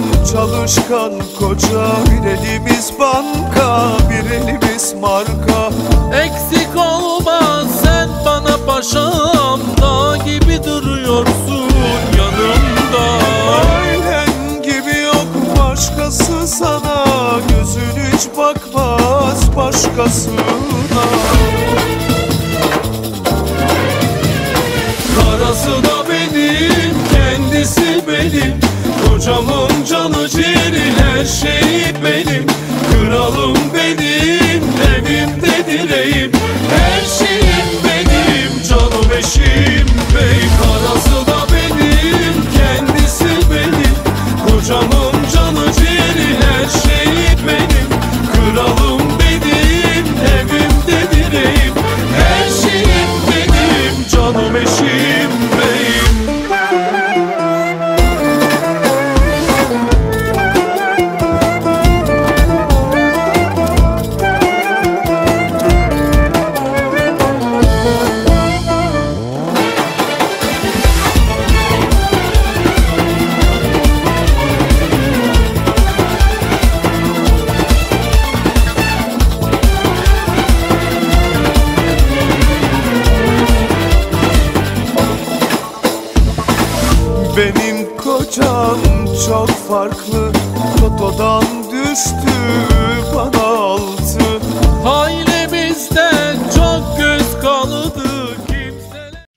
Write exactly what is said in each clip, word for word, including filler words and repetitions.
çalışkan koca, bir elimiz banka, bir elimiz marka. Eksik olma sen bana paşam, dağ gibi duruyorsun yanımda. Ailen gibi yok başkası sana, gözün hiç bakmaz başkasına. Karası da benim, kendisi benim, kocamın canı ciğeri, her şeyi benim. Kralım benim, evimde direğim, her şeyim benim, canım eşim bey. Karası da benim, kendisi benim, kocamın canı ciğeri, her şeyi benim. Kralım benim, evimde direğim, her şeyim benim, canım eşim beyim. Benim kocam çok farklı, Toto'dan düştü bana altı. Ailemizden çok göz kalıdı kimseler.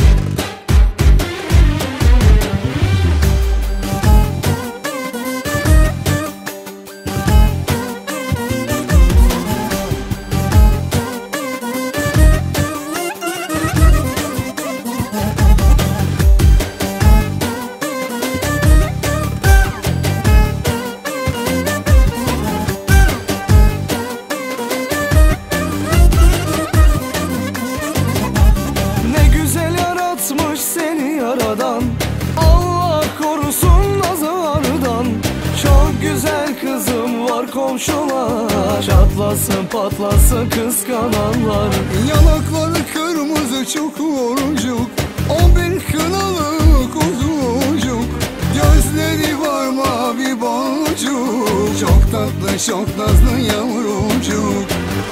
Seni yaradan, Allah korusun nazardan. Çok güzel kızım var komşular, çatlasın patlasın kıskananlar. Yanakları kırmızı çukurcuk, on bir kınalı kuzucuk. Gözleri var mavi boncuk, çok tatlı çok nazlı yavrucuk.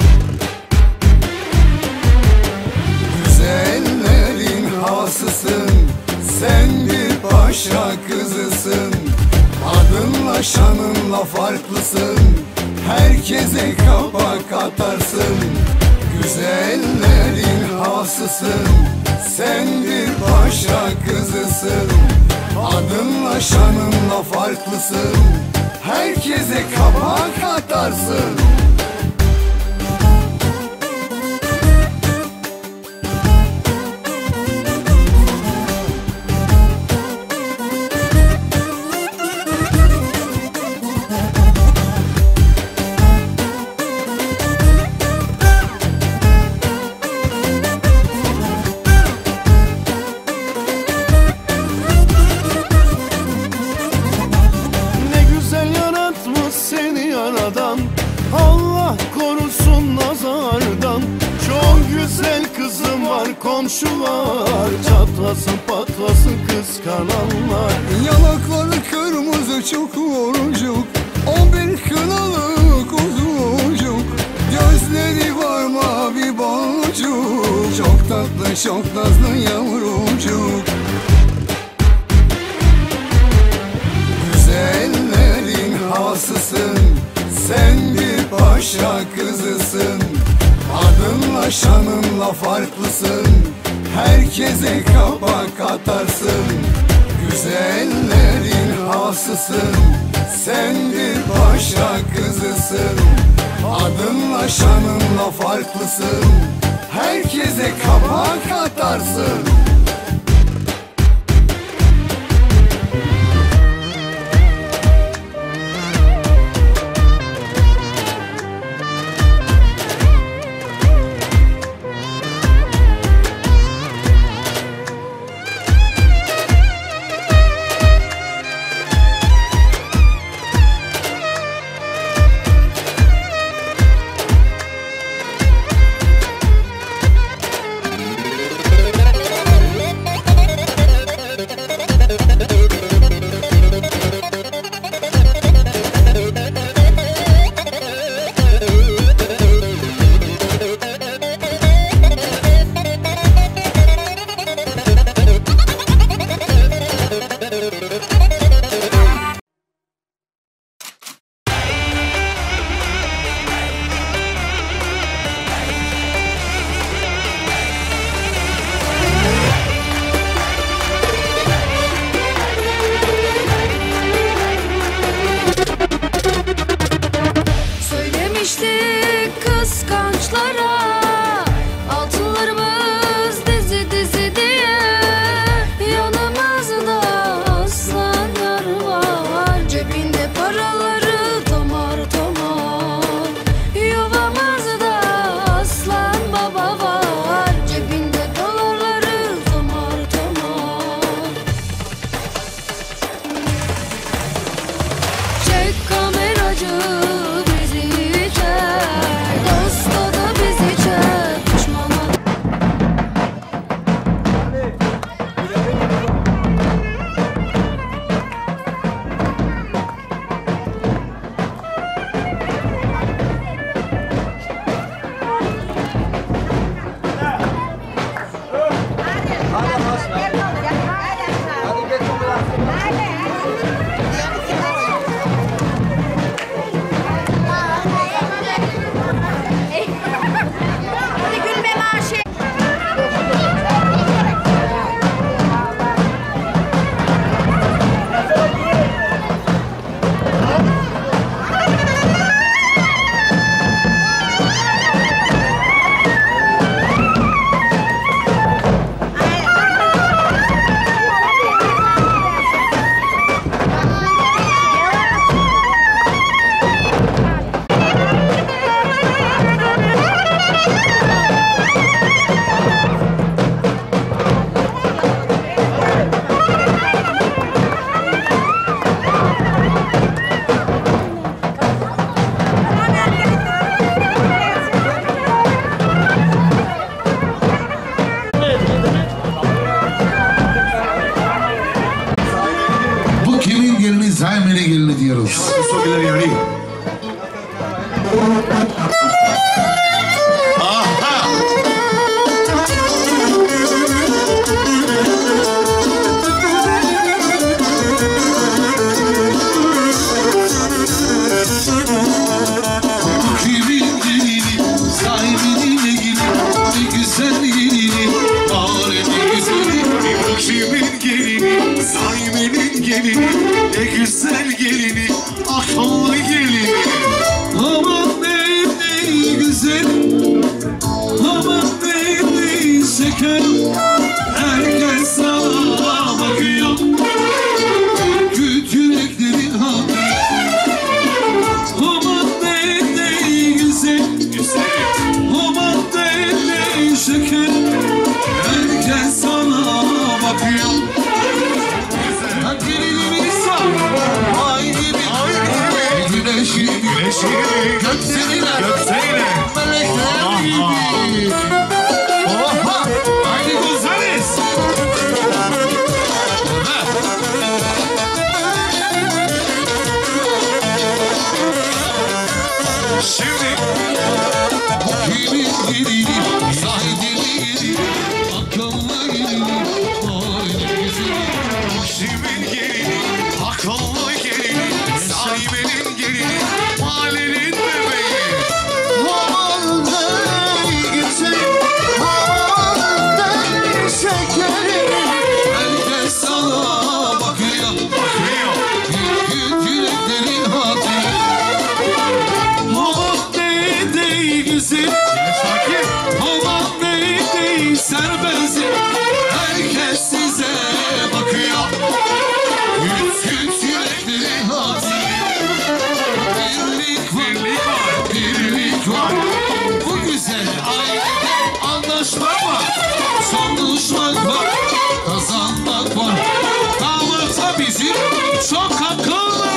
Güzellerin hasısın, sen bir paşa kızısın. Adınla şanınla farklısın, herkese kapak atarsın. Güzellerin hasısın, sen bir paşa kızısın. Adınla şanınla farklısın, herkese kapak atarsın. Allah korusun nazardan. Çok güzel kızım var komşular, çatlasın patlasın kıskananlar. Yanakları kırmızı çukurcuk, on bir kınalı kuzucuk. Gözleri var mavi boncuk, çok tatlı çok nazlı yavrucuk. Güzellerin hasısın, sen bir paşa kızısın. Adınla şanınla farklısın, herkese kapak atarsın. Güzellerin hasısın, sen bir paşa kızısın. Adınla şanınla farklısın, herkese kapak atarsın. teşekkürler yani. Aha! Kimin gelini, sahibinin gelini, ne güzel gelini, alemin güzeli. Kimin gelini, sahibinin gelini, ne güzel gelini, akıllı gelini. Aman ne ne güzel, aman ne ne şeker. Herkes sana bakıyor, küt yürekleri haber. Aman ne ne güzel, aman ne ne şeker. Herkes sana bakıyor. Gelinimiz var, ay gibi, güneşi, gökseliyle, melekler gibi. Oha, haydi Gonzales. Şimdi Kimin gelini, sahibinin gelini, akıllı gelini, aynı güzeli. kimin gelini, akıllı gelini, sahibinin gelini, mahallenin bebeği. Aman ne güzel, aman ne şeker. Herkes sana bakıyor, Bakıyor. küt yürekleri hatır. Aman ne de güzel, Sakin. aman ne de serbest. Herkes size bakıyor, küt küt yürekleri hatır. Birlik var, Birlik var. birlik var. Bu güzel ailede anlaşmak var, sonuçmak var, kazanmak var. Dağılırsa bizim çok akıllı.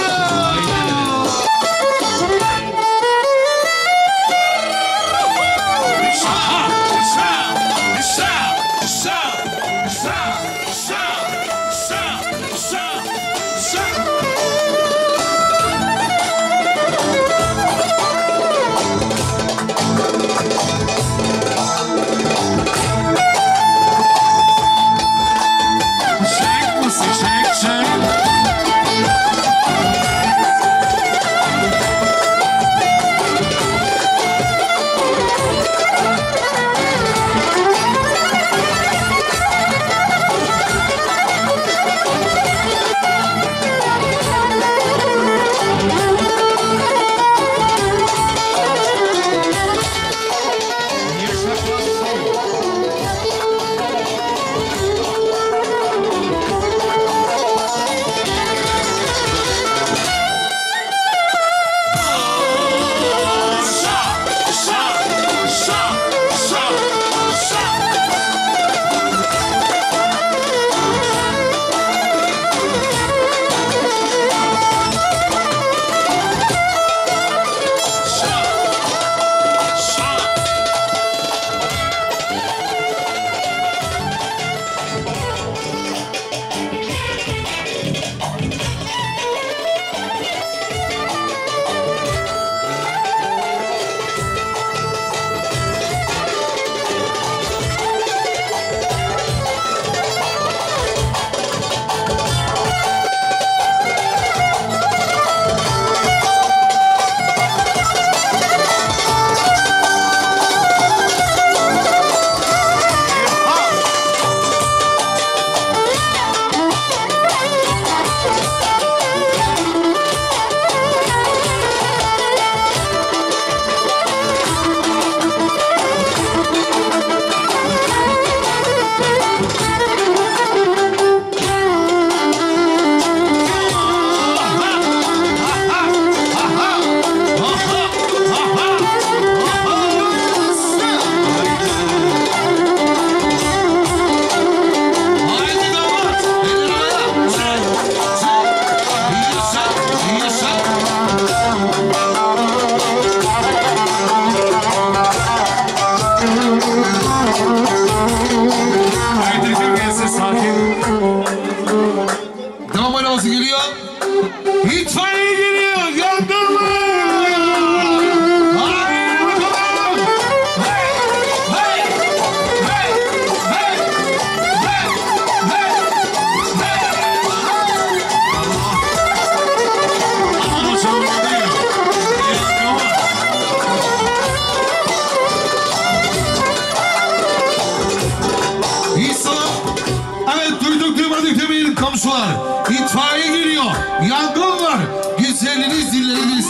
Şah, şah, şah, şah, şah, şah, şah, şah, şah. Çek mısın? Çek, çek.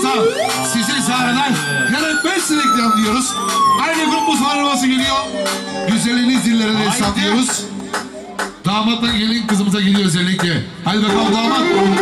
olmazsa size zareler yaratmazsın reklam diyoruz. Aynı grup mutfağına geliyor. Güzelliğiniz dillere de hesaplıyoruz. Damatla gelin kızımıza geliyor özellikle. Hadi bakalım damat.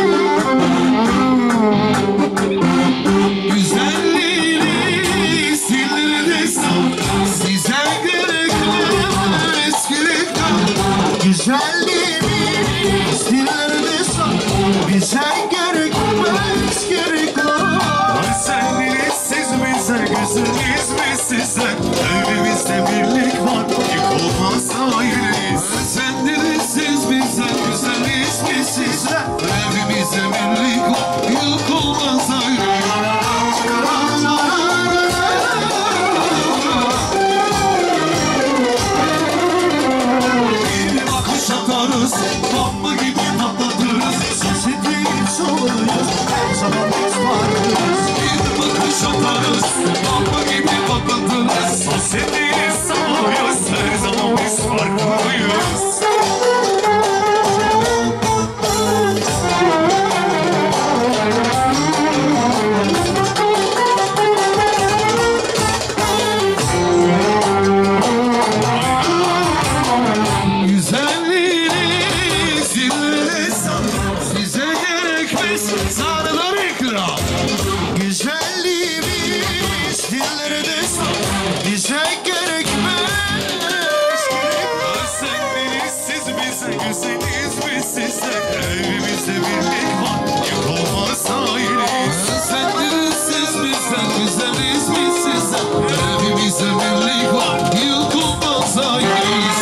Güzelliğiniz dillere de hesaplıyoruz. Size gerekmez gerekmez. Güzelliğimiz dillerinde son, bize gerekmez gerekmez. Sendiniz siz bize, güzeliz biz size. Evimizde birlik var, yıkılmaz ailemiz. Sendiniz siz bize, güzeliz biz size. Evimizde birlik var, yıkılmaz ailemiz. Bir bakış atarız, bomba gibi patlatırız. Sesimiz oluruz, her zaman biz varız. Bir bakış atarız, bomba gibi patlatırız. Sosyetiniz sağlıyoruz, her zaman biz farklıyız. Güzelliğiniz dillere size gerekmez sarılar ikram. Güzelliğimiz dillerde son, bize gerekmez gerekmez. Sendiniz siz bize, güzeliz biz size. Evimizde birlik var, yıkılmaz ailemiz. Sendiniz siz bizden, güzeliz biz size. Evimizde birlik var, yıkılmaz ailemiz.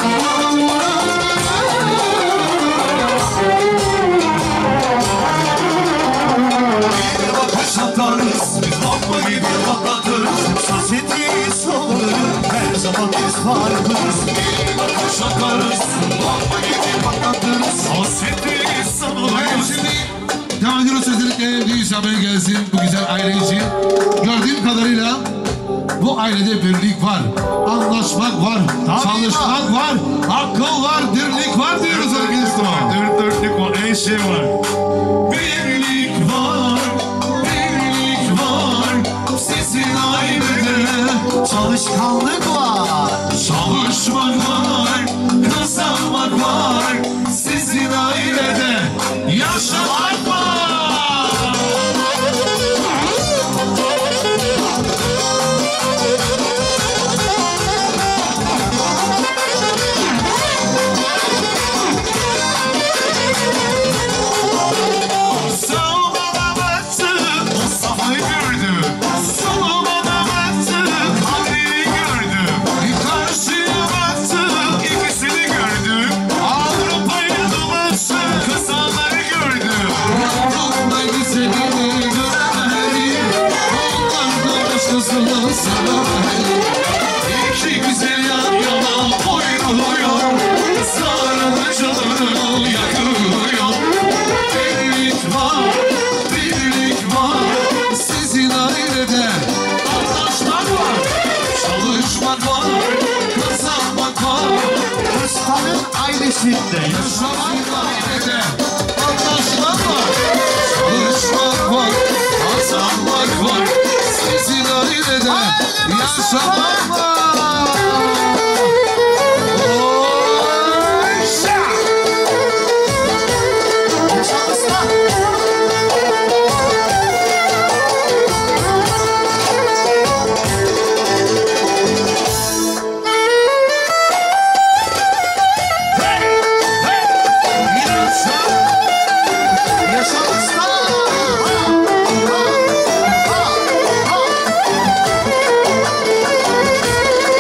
Bir bakış atarız, biz bomba gibi patlatırız. Sesimiz oluruz, her zaman biz varız. Bir bakış atarız, bomba gibi patlatırız. Sosyetiniz Evet, sanılıyoruz. şimdi devam ediyoruz özellikle düğün haberi gelsin bu güzel aile için. Gördüğüm kadarıyla bu ailede birlik var, anlaşmak var, çalışmak var, akıl var, dirlik var diyoruz arkadaşlar. Dört dörtlük var, her şey var. Birlik var, birlik var. Sizin ailede Çalışkanlık var, çalışmak var, kazanmak var. Sizin ailede yaşamak var. Savunmada baktık, Mustafa'yı gördüm. Savunmada baktık, Hamdi'yi gördüm. Karşıya baktık, ikisini gördüm. Avrupa'ya dolaştık, kızanları gördüm. Yanımda güzelini göremedim, onlardan başkasını sevemedim. İki güzel yan yana oynanıyor. Sarılı canını yakıyor. Birlik var, birlik var. Sizin ailede Anlaşmak var, çalışmak var, kazanmak var. ustanın ailesinde yaşamak ailede anlaşmak var, çalışmak var, kazanmak var. Sizin ailede yaşamak var. yaşamışlar. Yaşamışlar.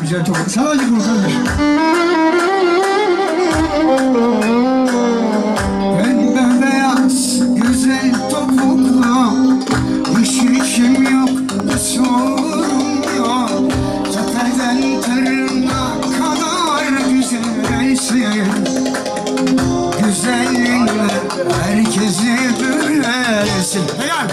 güzel topuk. Sadece bunu kardeş. Ben beyaz güzel topukla hiç işim yok, sorum yok. Tepeden tırnağa kadar güzelsin. Güzelliğinle herkesi büyülersin. Helal.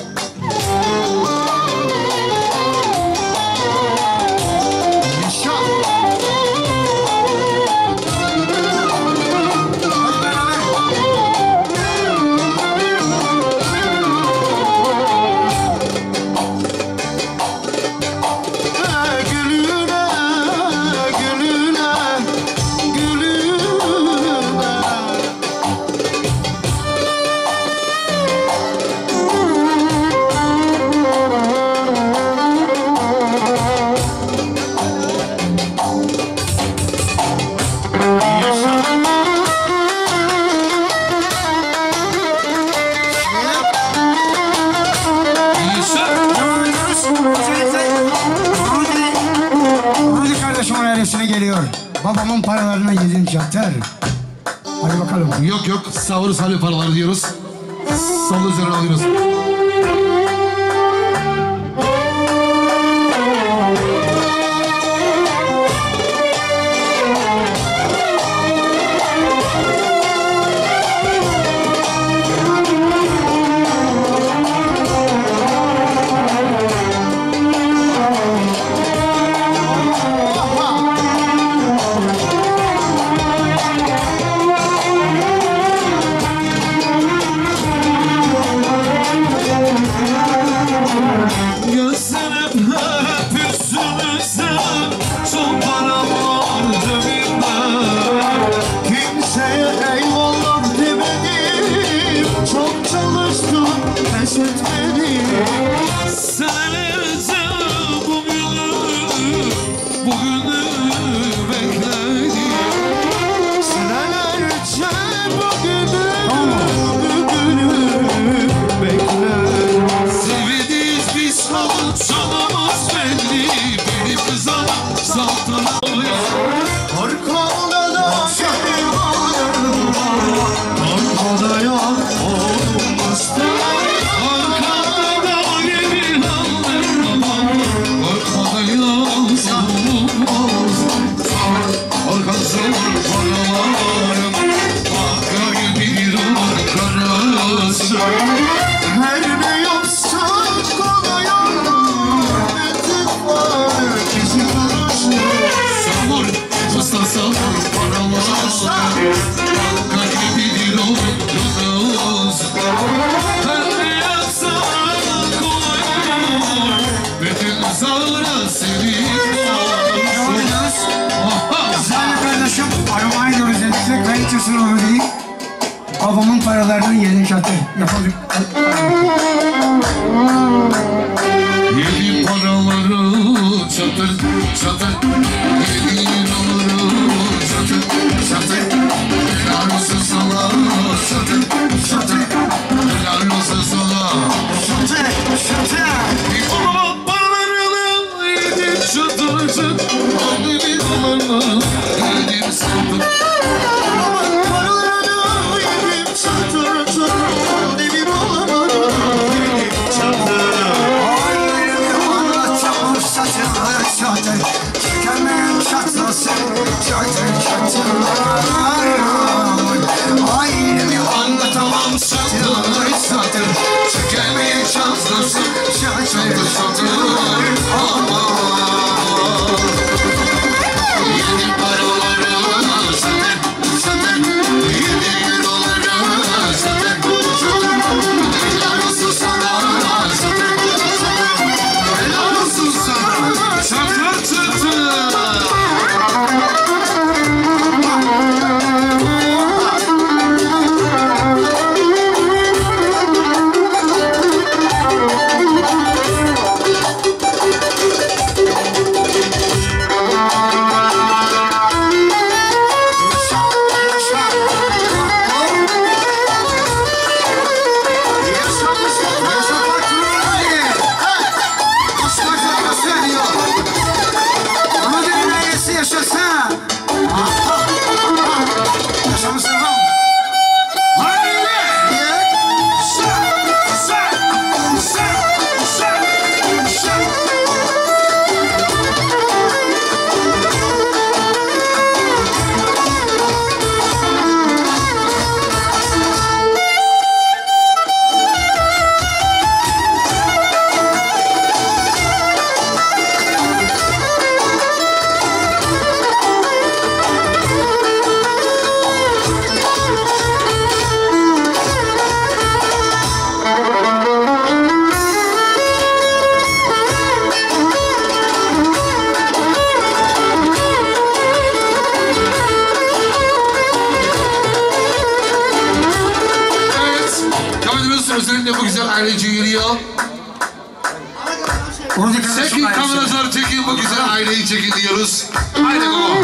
Geliyor. Babamın paralarına yedin çatır. Hadi bakalım. Yok yok, savur salih paraları diyoruz. Salı üzerine alıyoruz. Babamın paralarının yedin çatır. Yapalım. Yedi paraları çatır çatır. Yedi liraları çatır çatır. Helal olsun sana çatır çatır. Helal olsun sana çatır çatır. Babamın paralarını yedi çatır çatır. Yedi liraları yedi çatır. Çekemeyen çatlasın, çatır çatır. Ailemi anlatamam satır satır. Çekemeyen çatlasın, çatır çatır. Yedi paraları satır satır. Yedi liraları satır satır. Helal olsun sana satır satır. Helal olsun sana satır satır. aileci geliyor. Çekin kameracılar, çekin bu güzel aileyi çekin diyoruz. Haydi baba.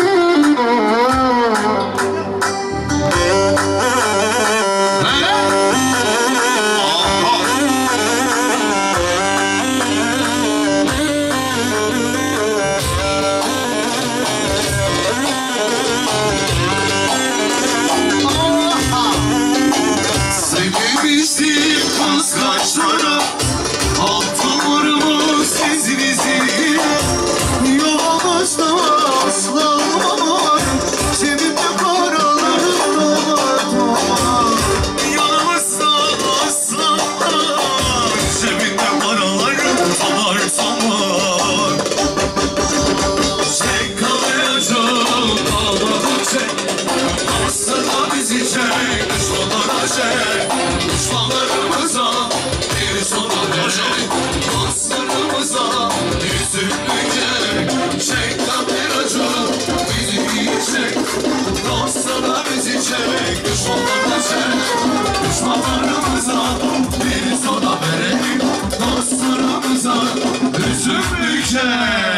Sevmiştim kıskaçlara, altın vurmuş sesinizi. Yolumuzda aslan var, cebimde paralarım var. Yanımızda aslan var, cebimde paralarım var var. Çek kalacağım, ağladı çek, aslında bizi çek, düşmanlara çek. Düşmanlarımıza bir sonra verecek, dostlarımıza yüzünleyecek. Çek kameracı bizi yiyecek, dostlara bizi çek. Düşmanlarına çek, düşmanlarımıza bir sonra verecek, dostlarımıza yüzünleyecek.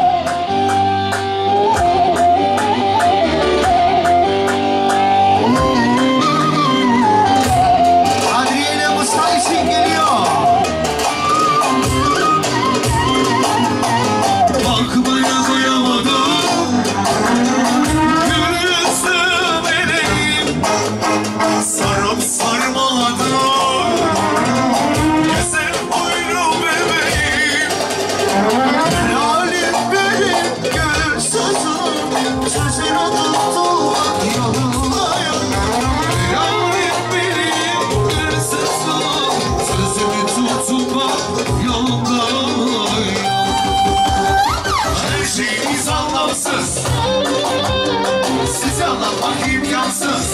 Sarıp sarmaladım güzel boylu bebeğim. Helalim benim gül sözüm, sözüne tutulmak yolundayım. Helalim benim gül sözüm, sözüme tutulmak yolundayım. Her şeyimiz anlamsız, size anlatmak imkansız.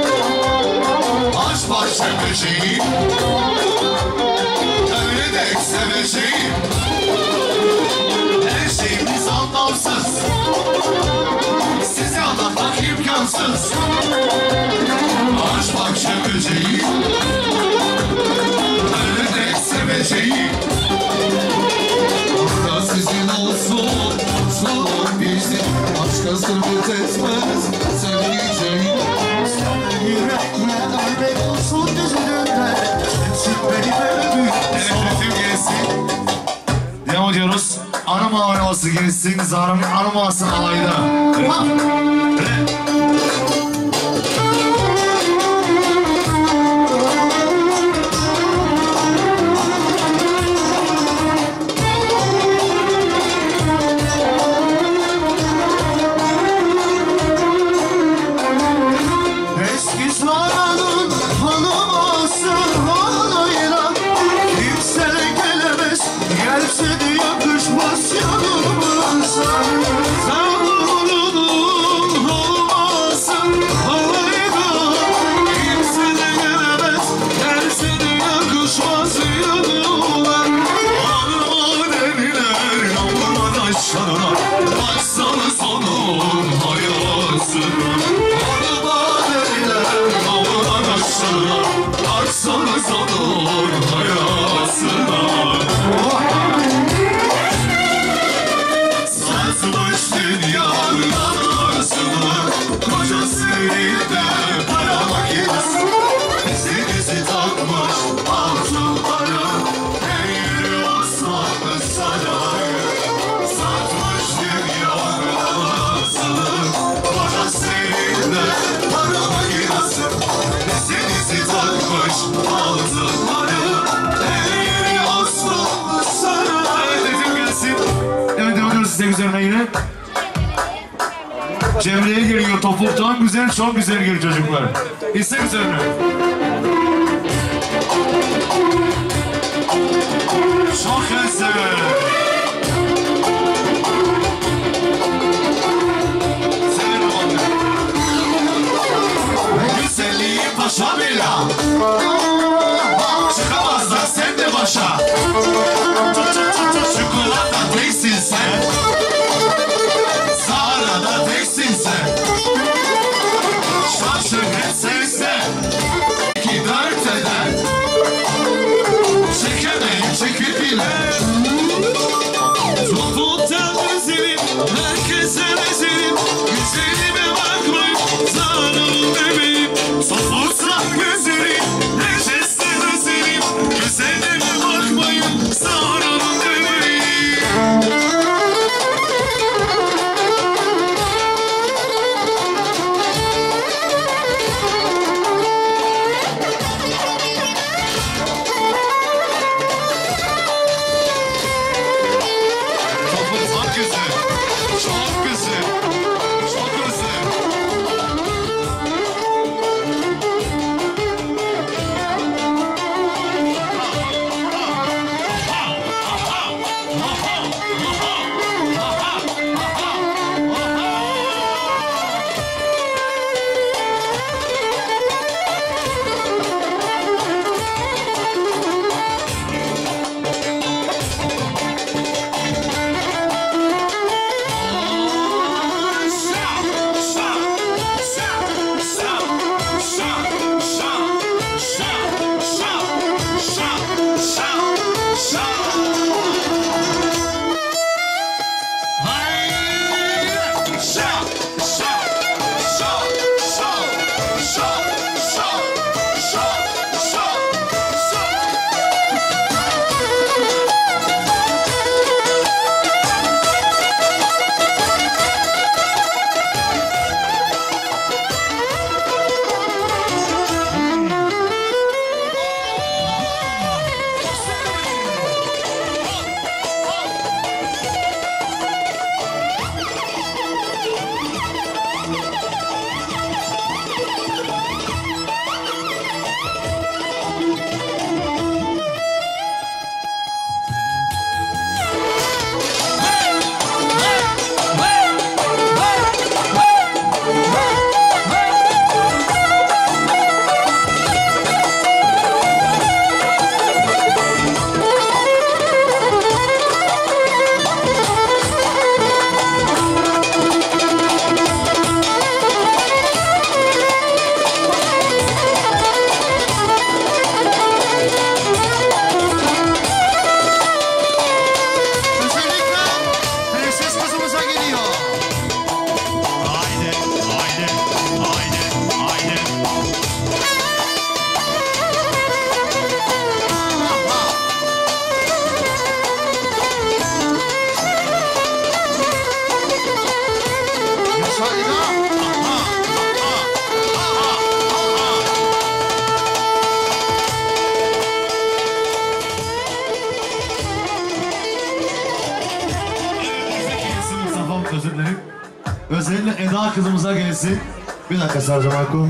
Aşk başka böceğim, öyle de seveceğim. Her şeyimiz anlamsız, size anlatmak imkansız. Aşk başka böceğim, öyle de seveceğim. Burada sizin olsun, son bizim. Başka sır bitmez, seveceğim. Evet, ritim gelsin. Devam ediyoruz. Anam ağlaması gelsin. Zahra'nın anam ağlasın alayda. Ha. Eski Zara'nın hanıması halayla kimse gelemez, gelse de yakışmaz yanımıza. Zara'nın hanıması halayla kimse de gelemez, gelse de yakışmaz yanıma. Hanıma deriler, namına taşlarına, baksanız onun hayasına. Baksanız onun hayasına. Satmış dünyanın arzunu, kocası elinde para makinesi. Denizi takmış altınları, eğri Osmanlı sarayı. Satmış dünyanın arzunu, kocası elinde para makinesi. Denizi takmış altınları, eğri Osmanlı sarayı. Dedim gelsin. Evet, devam ediyoruz size üzerine yine. Cemre'ye geliyor topuktan güzel, çok güzel geliyor çocuklar. İstek üzerine. Çok güzel. Severim onu. Güzelliği paşa bela. Çıkamazlar sen de başa. Çikolata teksin sen. Zara'da teksin sen. Şaşır hep sen sen. İki dört eder. Bir daha kızımıza gelsin. Bir dakika Sarca Marco.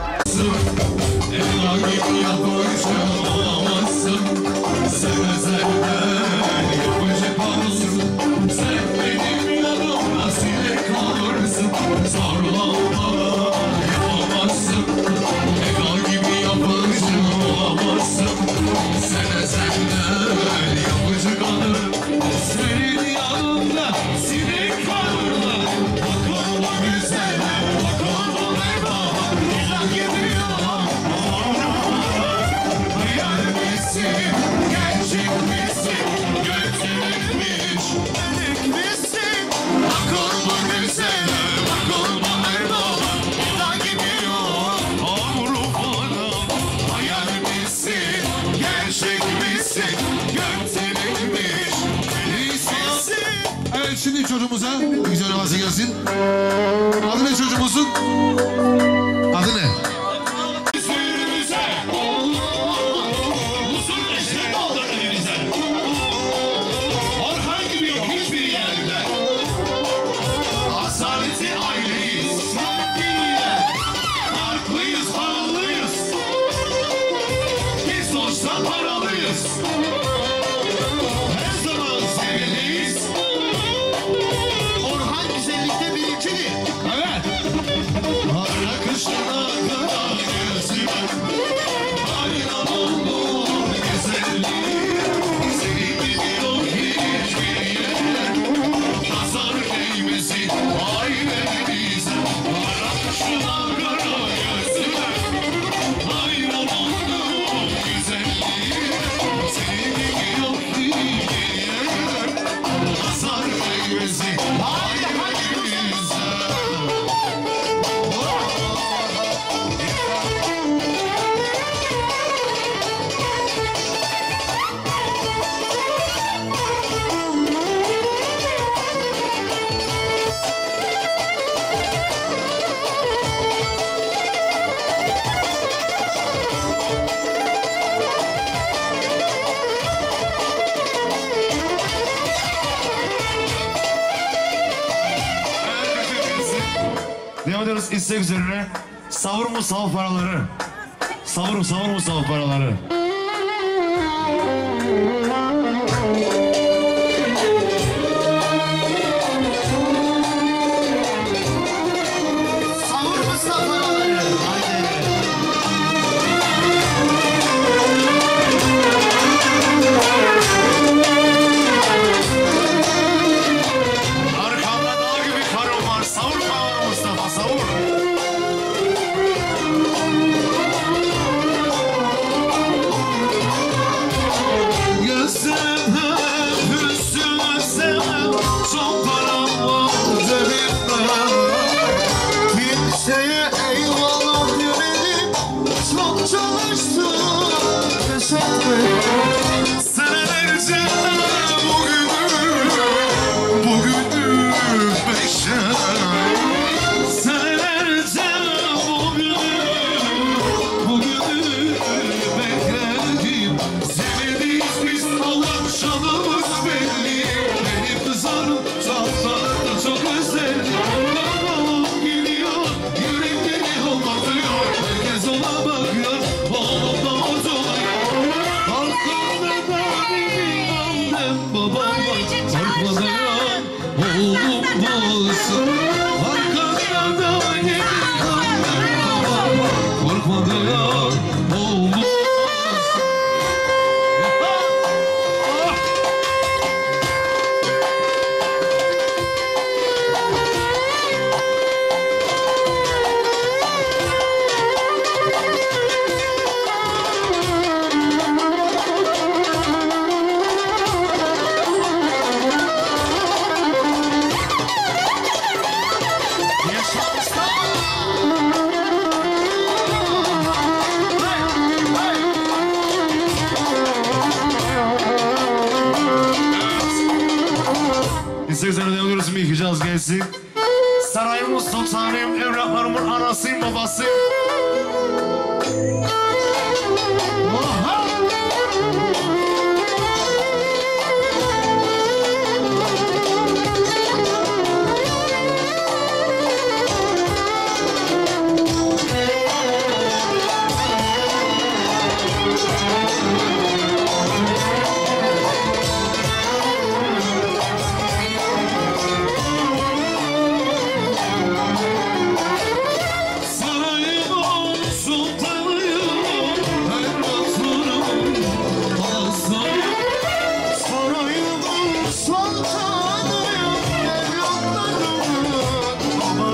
Ela gibi yapışkan olamazsın. Sevmezlerden yapacak olursun. Sen benim yanımda sinek kalırsın. Sarılanma yapamazsın. Ela gibi yapışkan olamazsın. Sevmezlerden yapacak olursun. Senin yanında sinek kalırlar. Bakalım güzel, bakalım eyvah. Ela gibi gerçek misin? Götürülmüş melek misin? Akıllı güzel, akıllı merhaba. Ela gibi yok, Avrupa'da. Hayal misin? Gerçek misin? Götürülmüş melek misin? Evet şimdi çocuğumuza bir güzel havası gelsin. Adı ne çocuğumuzun? Adı ne? Devam ediyoruz istek üzerine. Savur mu sav paraları? Savur mu savur mu sav paraları? Savur Mustafa paraları. Arkamda dağ gibi karım var. Savur paraları Mustafa savur. Gözlerine hüsnü sevmem. Çok param var cebimde. Kimseye eyvallah demedim. Çok çalıştım. Teşekkür. Senelerce bugünü, bugünü bekledim. Senelerce bugünü, bugünü bekledim. Sevdiğiz biz alışalımız belli. Benim kızarım çatlarında çok özledim. Babam geliyor, yürekleri olmatıyor. Herkes ona bakıyor, oğlum da oluyor. Arkamda da benim annem babam var. Korkma dayan, oğlum bulsun. Arkamda da benim annem babam var. Korkma dayan, oğlum bulsun. İstek üzerine devam ediyoruz. Bir Hicaz gelsin. Sarayımın sultanıyım, evraklarımın anasıyım, babasıyım. Oha!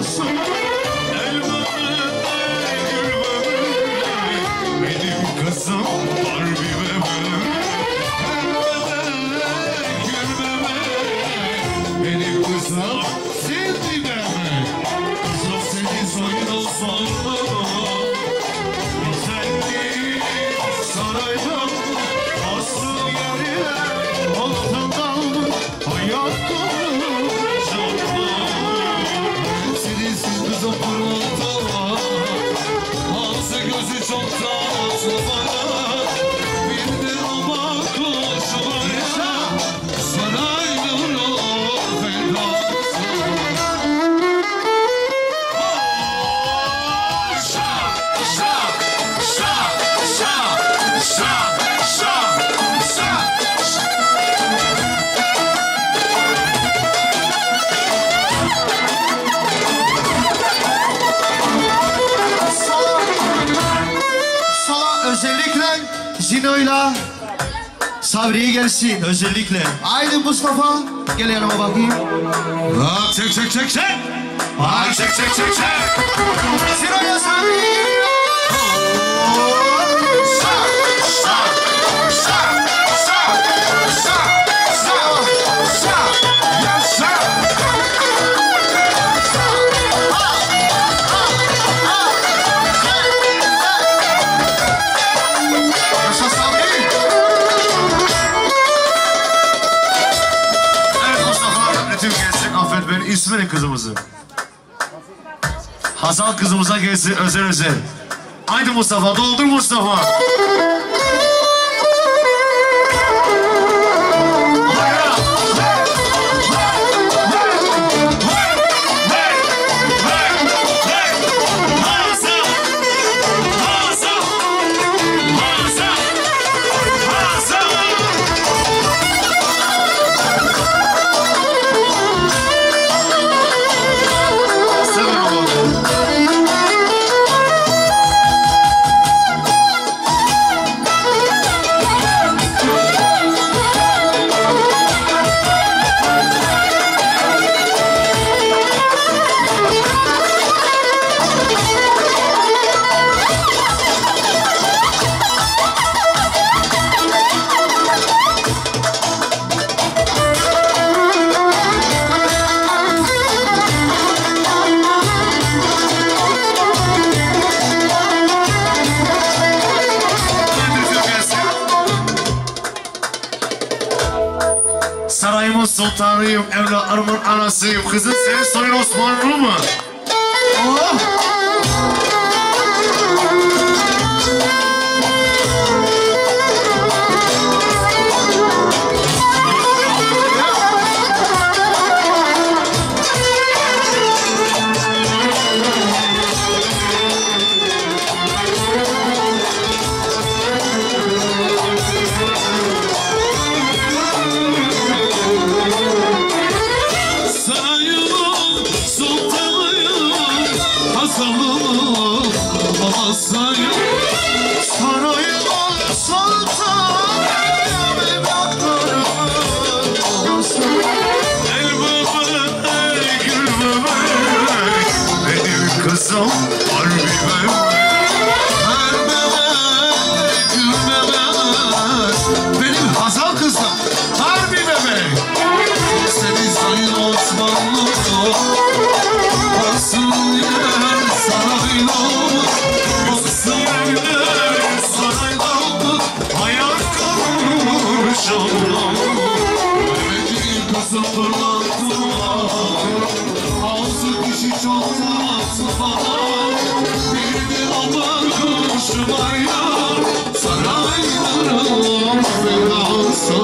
olsun. Benim kızım Barbie bebek. Gül bebek. Benim kızım Cindy bebek. Kızım senin soyun olsun. Güzelliği sarayım. Asıl yerine altından hayat dolu. Sensiz kızım pırıltılar. Ağzı gözü çok tatlı bana. Bir de o bakışlarına saraylı fedası. Şah, şah, şah, şah, şah, şah, şah. Sana özellikle Zino'yla Sabri'ye gelsin özellikle. Haydi Mustafa gel yanıma bakayım. Aa, çek çek çek çek. Haydi çek çek çek çek. Zino'yla Sabri geliyor. Şah, şah, şah, şah, şah, şah, şah, yaşa. Yaşa Sabri. Evet Mustafa, bütün gelsin affet beni. İsmi ne kızımızın? Hazal kızımıza gelsin özel özel. Haydi Mustafa, doldur Mustafa. Sarayımın sultanıyım, evlatlarımın anasıyım. Kızın senin soyun Osmanlı mı? Oh! Sarayımın sultanıyım, Hasan'ım babasıyım. Sarayımın sultanıyım, evlatlarımın babasıyım. El bebek, gül bebek. Benim kızım Barbie bebek. Her bebek, gül bebek. Benim Hazal kızım. Barbie bebek. Seni sayın Osmanlı. Asıl yer saraylı. Asıl yerler sarayda. Hayat kurmuş Allah. Benim kızım pırlantılar. Ağzı dişi çok tatlı bana. Bir de o bakışı var ya. Sarayların fedası.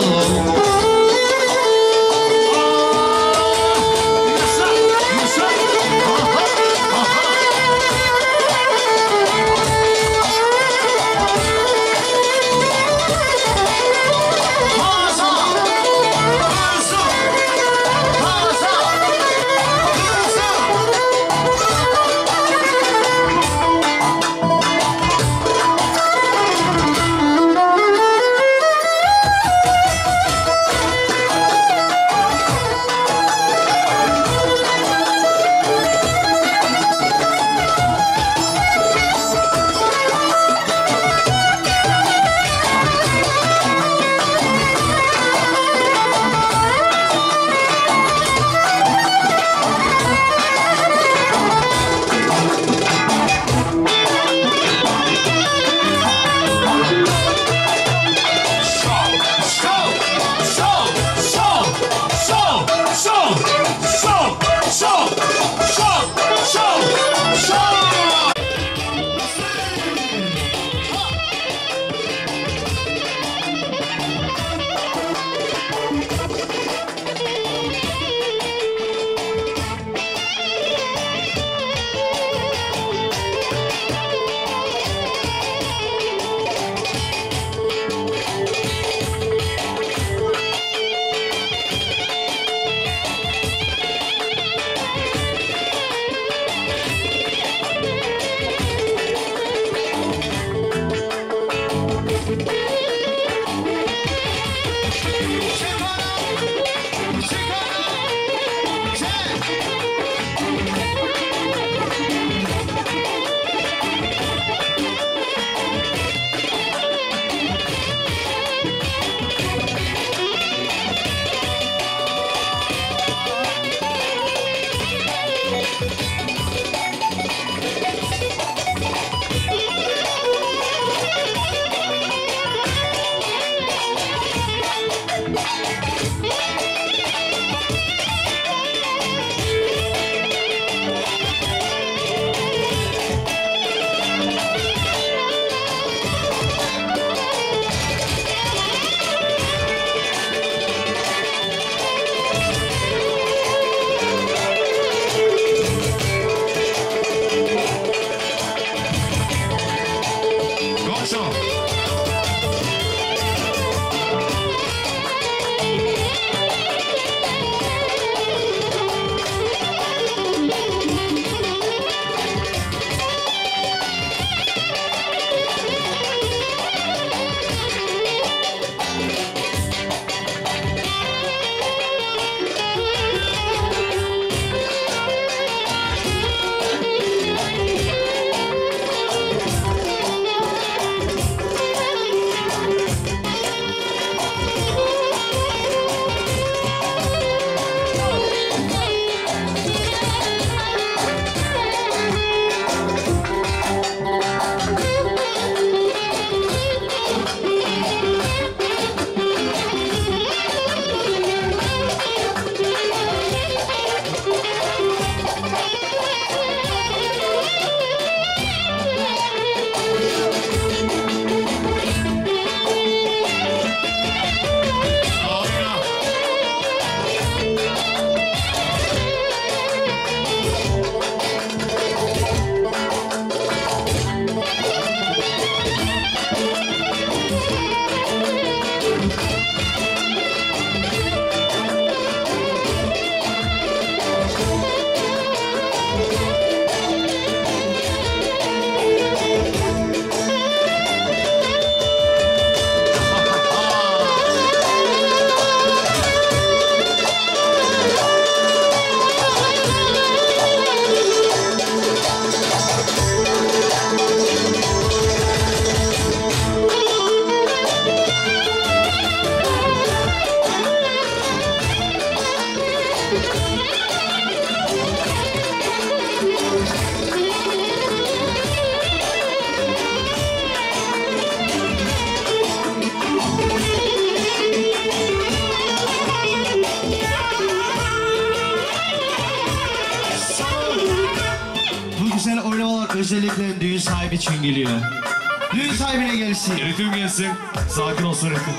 Bu güzel oynamalar özellikle düğün sahibi için geliyor. Düğün sahibine gelsin. Ritim gelsin. Sakin olsun ritim.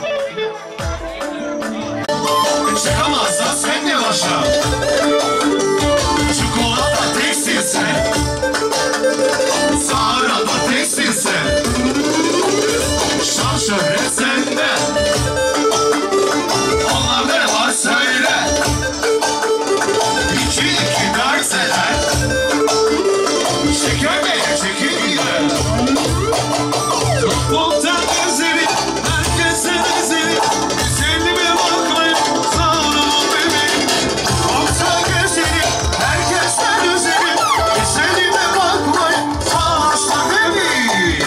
Çıkamazsan sen de başla. Çikolata teksin sen. Sahrada teksin sen. Şan şöhret sende. Onlarda ne var söyle. İki iki derseler. Çekemeye çekil gider. Voltan gözleri, herkesin ezeli. Güzelime bakmayın, sağolun bebeğim. Orta gözleri, herkesten özeli. Güzelime bakmayın, sağ bebeğim.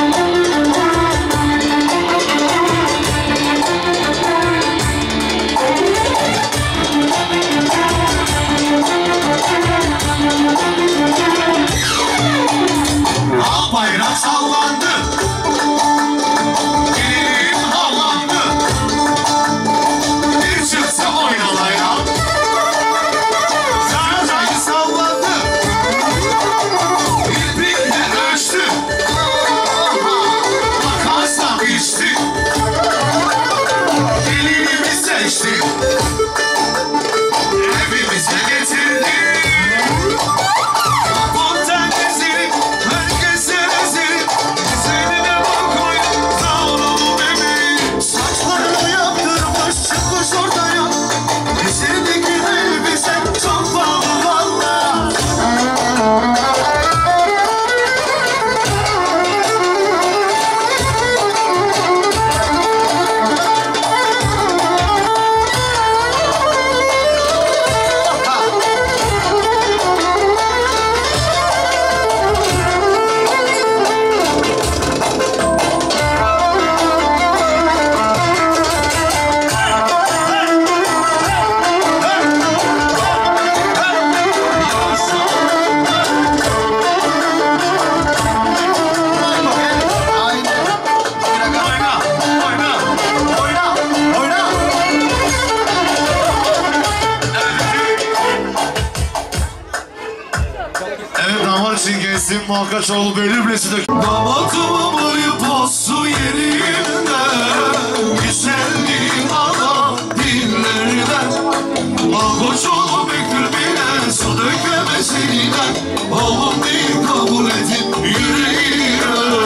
Al bayrak sallandı. Gelin havalandı. Bir çıksa oynalaya. Saracayı salladı. İlbikle ölçtü. Makarsam içti. Gelinimi seçti. Evimize getirdi. Voltan gözleri, herkesin ezeli. Güzelime bakmayın, sağolun bebeğim. Saçlarını yaptırmış çıkmış ortaya. Üzerindeki elbise çok pahalı valla. Oyna, oyna, oyna, oyna. Evet damat için gelsin. Malkaçoğlu Bölümlesi de. Damatımın boyu postu yerinde. Güzelliğin ana dillerden. Malkoçoğlu Bekir bile su dökemez elinden. Oğlum değil kabul edip yüreğine.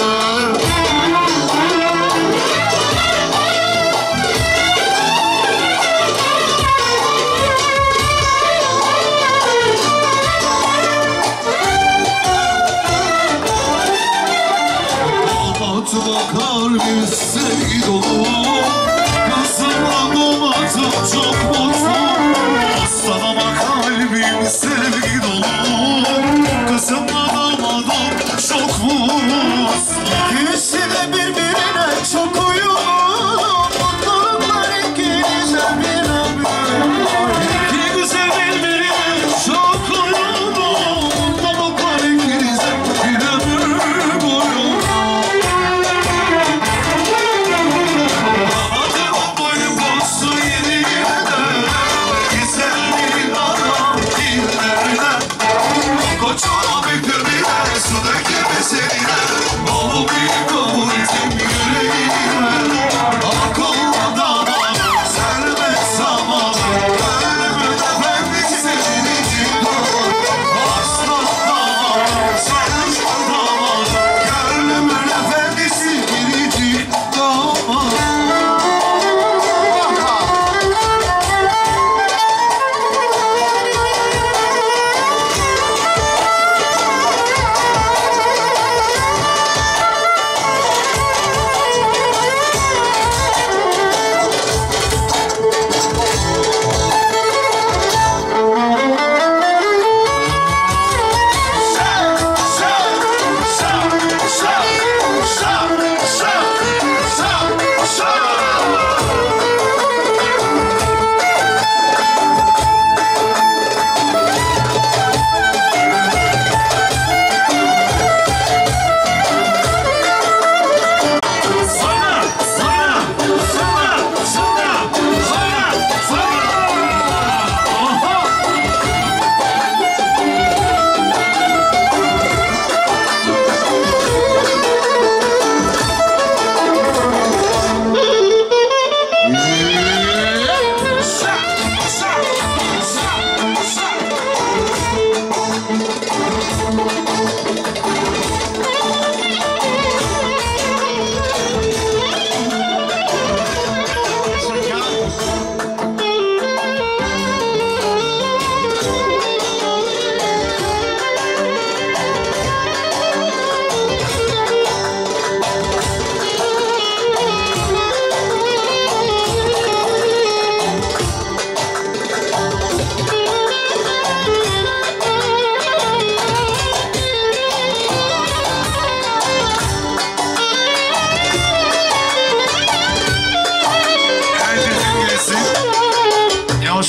Damatıma kalbim sevgi dolu. Kızımla damatım çok mutlu. Aslanıma kalbim sevgi dolu. Kızımla damadım çok mutlu. İkisi de birbirine çok uyumlu. Mutluluklar ikinize bir ömür. İkinize birbirine çok uyumlu. Mutluluklar ikinize bir ömür boyu.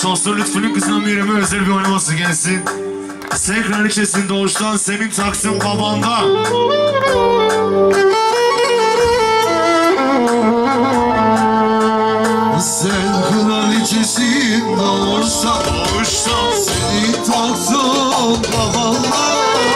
alkış olsun. Lütfünün kızına Miriam'e özel bir oynaması gelsin. Sen kraliçesin doğuştan, senin taksın babanda. Sen kraliçesin doğuştan, Doğuştan seni taksın babamla.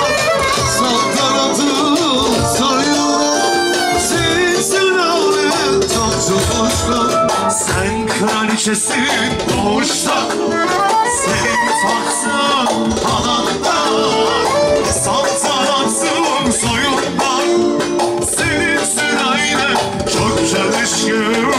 Saltanatın sarıyor, senin sıralın taksın başkan. sen kraliçesin doğuştan, senin taksın babanda. Saltanatsın soyundan, senin sırayla çok çalışkın.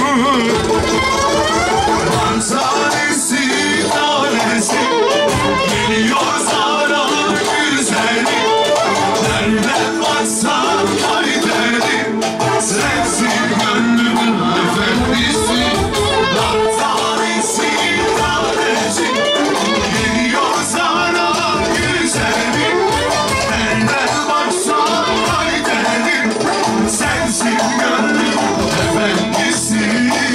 Tanesi tanesi geliyor sana güzeli. Nereden baksan kaydedin, sensin gönlümün efendisi. Tanesi tanesi geliyor sana güzeli. Nereden baksan kaydedin, sensin gönlümün efendisi.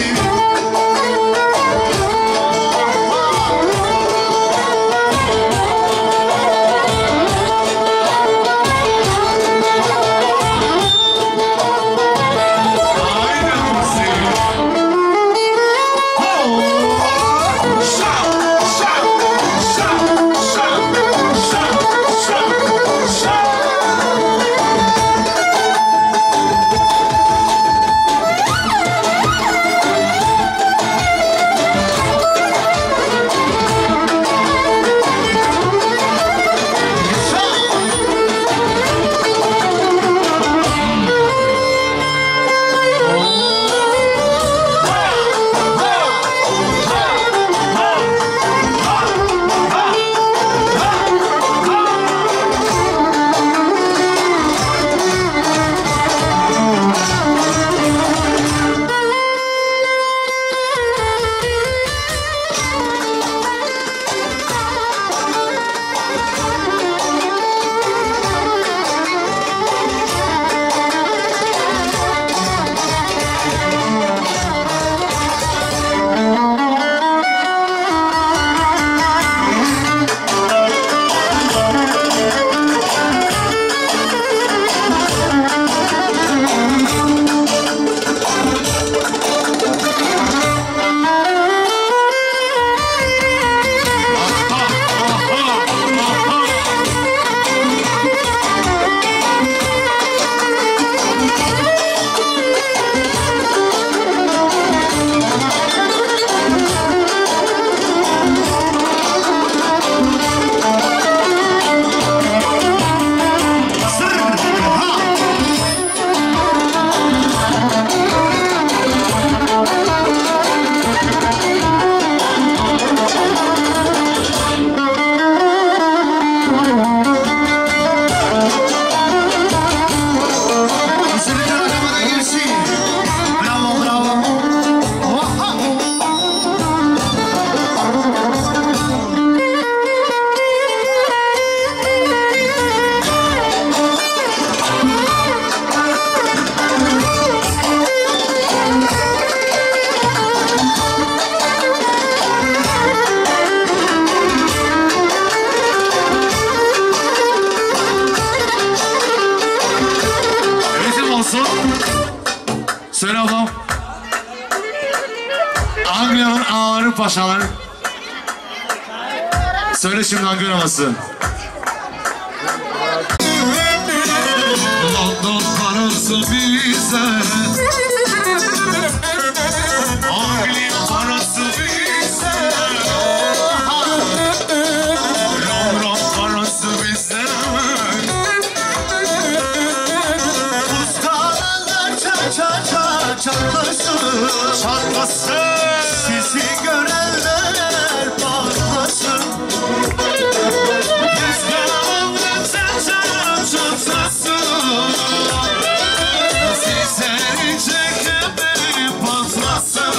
Söyle ablam. Anglia'nın ağırı paşaları. Söyle şimdi Anglia havası. London parası bize, Anglia parası bize. London parası bize. Ustalar çat çat çat çatlasın, Çatlasın. sizi görenler patlasın. Rüzgarımdan çatlasın, çatlasın. Sizleri çekip patlasın.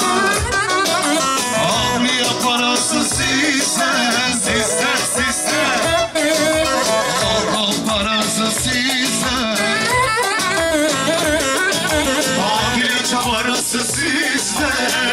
Anglia parası size, size, size. London parası size. Anglia parası size.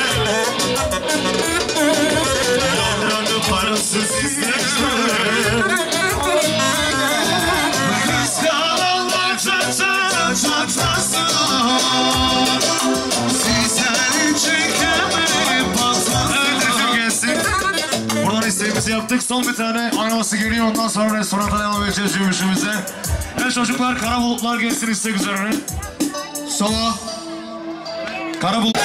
yaptık. Son bir tane araması geliyor. Ondan sonra restoranta devam edeceğiz yürüyüşümüze. Evet çocuklar, kara bulutlar gelsin istek üzerine. Sola. Kara bulut.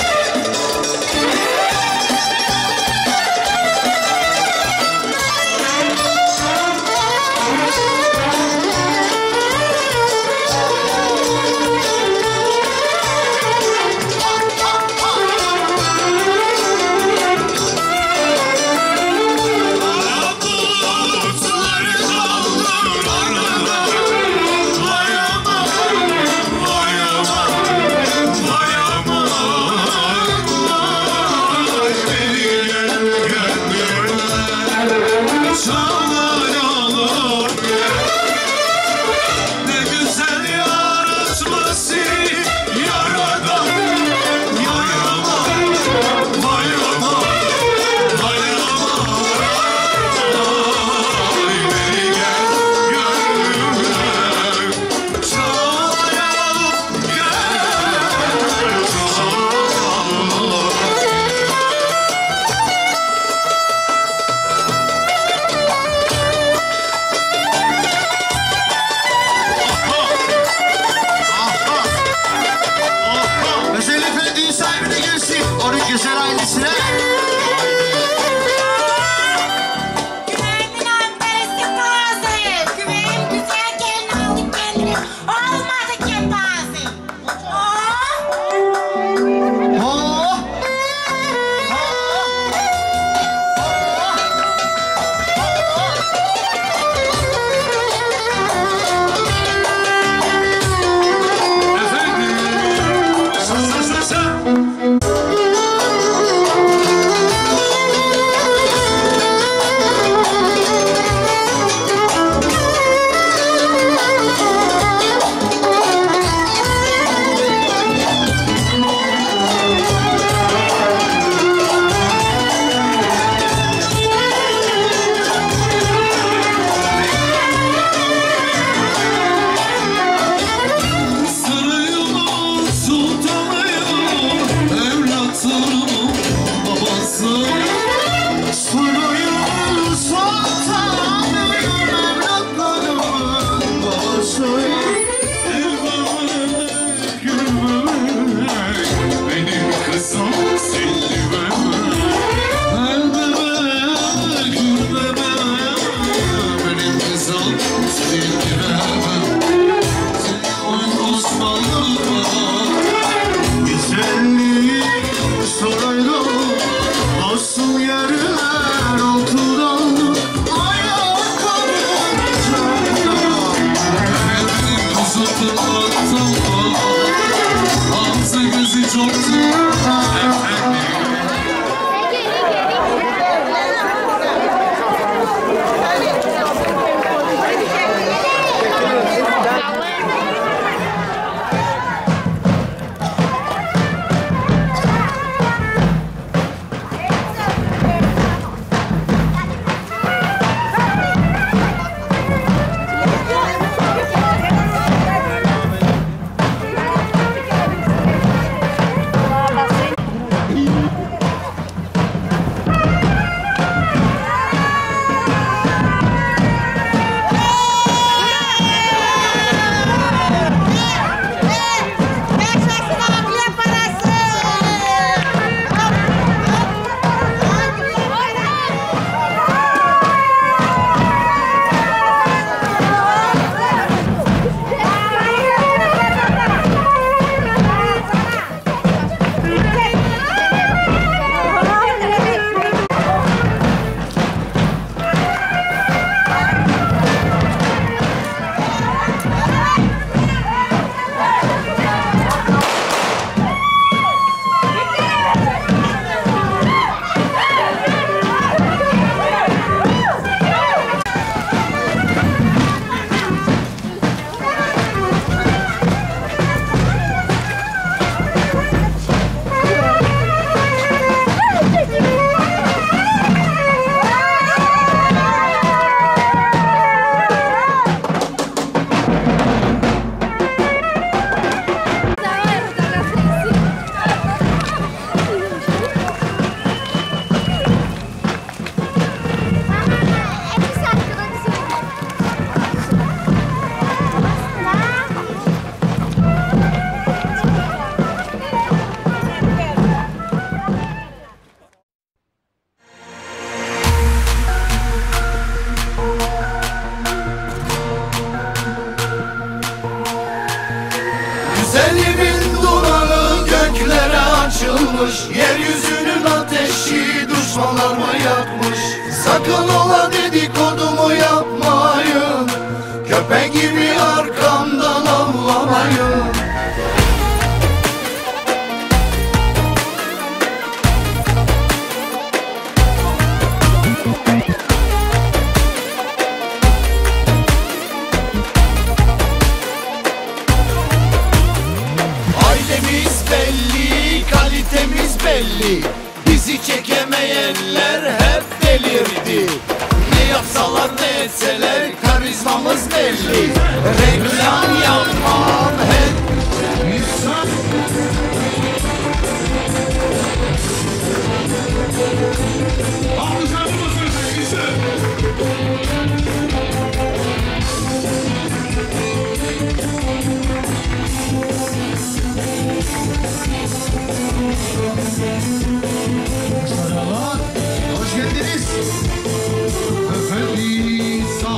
Vay aman, vay aman, vay aman. yanmış? Yeryüzünün ateşi düşmanlar mı yakmış? Sakın ola dedikodumu yapmayın, köpek gibi arkamdan avlamayın. Ailemiz belli, kalitemiz belli. Bizi çekemeyenler hep delirdi. Ne yapsalar ne etseler karizmamız belli. Reklam yapmam hep Hoş geldiniz. Efendim sağ.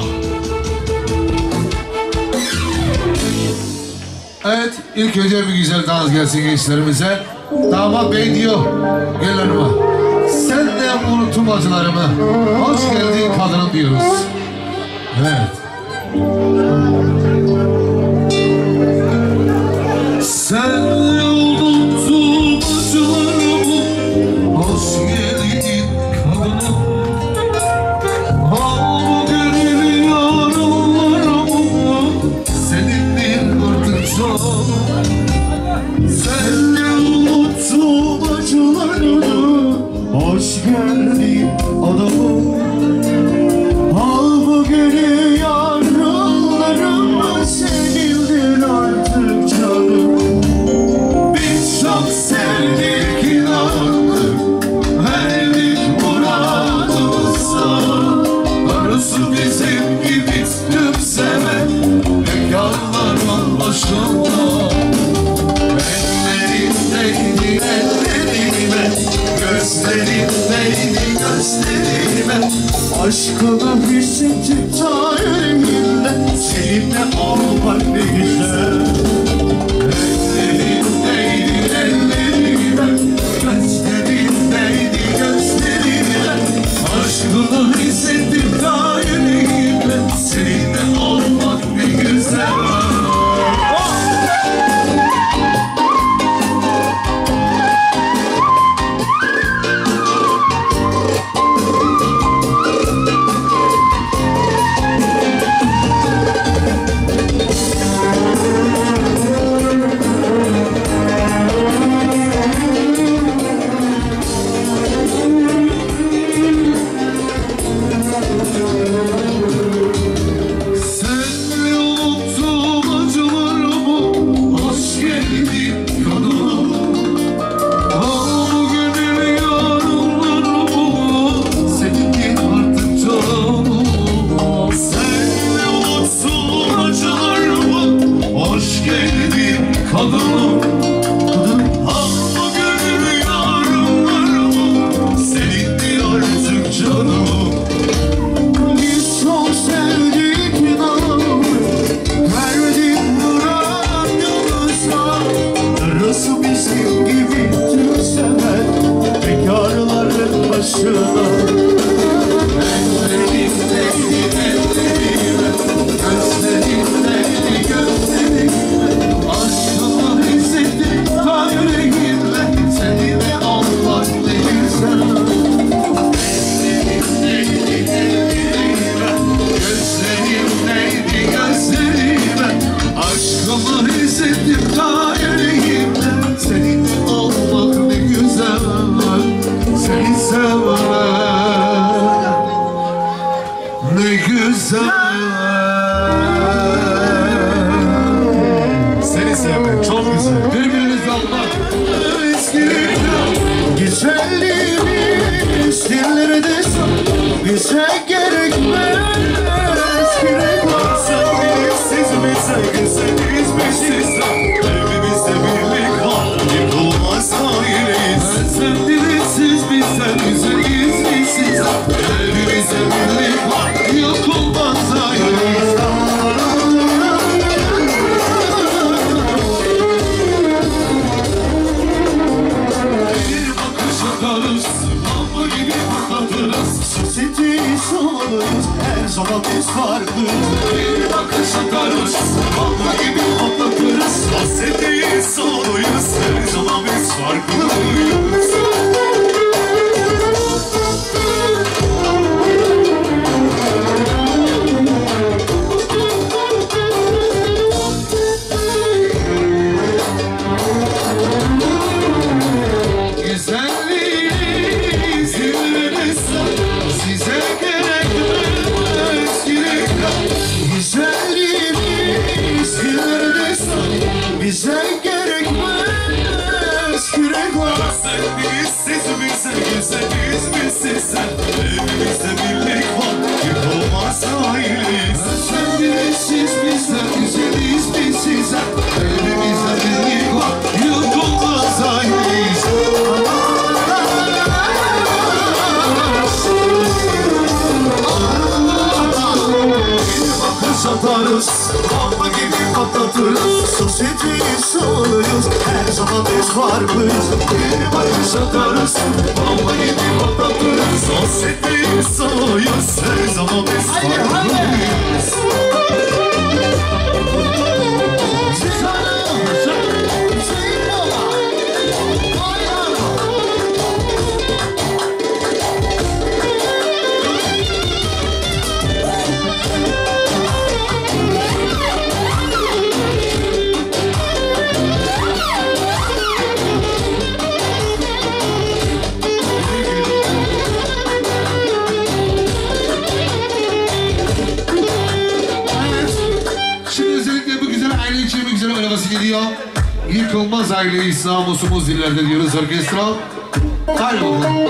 Evet, ilk önce bir güzel dans gelsin gençlerimize. Damat bey diyor, gel hanıma. Sen de unuttum acılarımı. Hoş geldin kadınım diyoruz. Evet. Sen de unuttum acılarımı. Hoş geldin kadınım. Al gönül yaralarımı. Senindir artık canım. Sen de unuttum acılarımı. hoş geldin adamım. Al bu geri yaralarıma, senindir artık canım. Biz çok sevdik, inandık, verdik muradımıza. Arası bizim gibi tüm seven bekarların başında. Ellerindeydi ellerime, gözlerindeydi gözlerime. Aşkını hissettik ta yüreğimde, seninle olmak ne güzel. Ellerindeydi ellerime, gözlerindeydi gözlerime. Aşkını hissettik ta yüreğimde, seninle olmak ne güzel. Gözlerimdeydi gözlerim, aşkımı hissettim. farklı. Bir bakış atarız, bomba gibi patlatırız. Hasretiyiz, soluyuz, her zaman biz farklıyız. Bize gerekmez kürek var. Sen bizsiz bize güzeliz bizsiz sen. Evimizde birlik var, yıkılmaz aileyiz. Sen bizsiz bizler güzeliz bizsiz sen. Evimizde birlik var, yıkılmaz aileyiz. Satarız, bomba gibi patlatırız. Sosyeteyi soluyuz, her zaman biz farklıyız. Bir bakış atarız, bomba gibi patlatırız. Sosyeteyi soluyuz, her zaman biz farklıyız. Geliyor. Yıkılmaz aileyiz, namusumuz dillerde diyoruz orkestra. Hadi bakalım.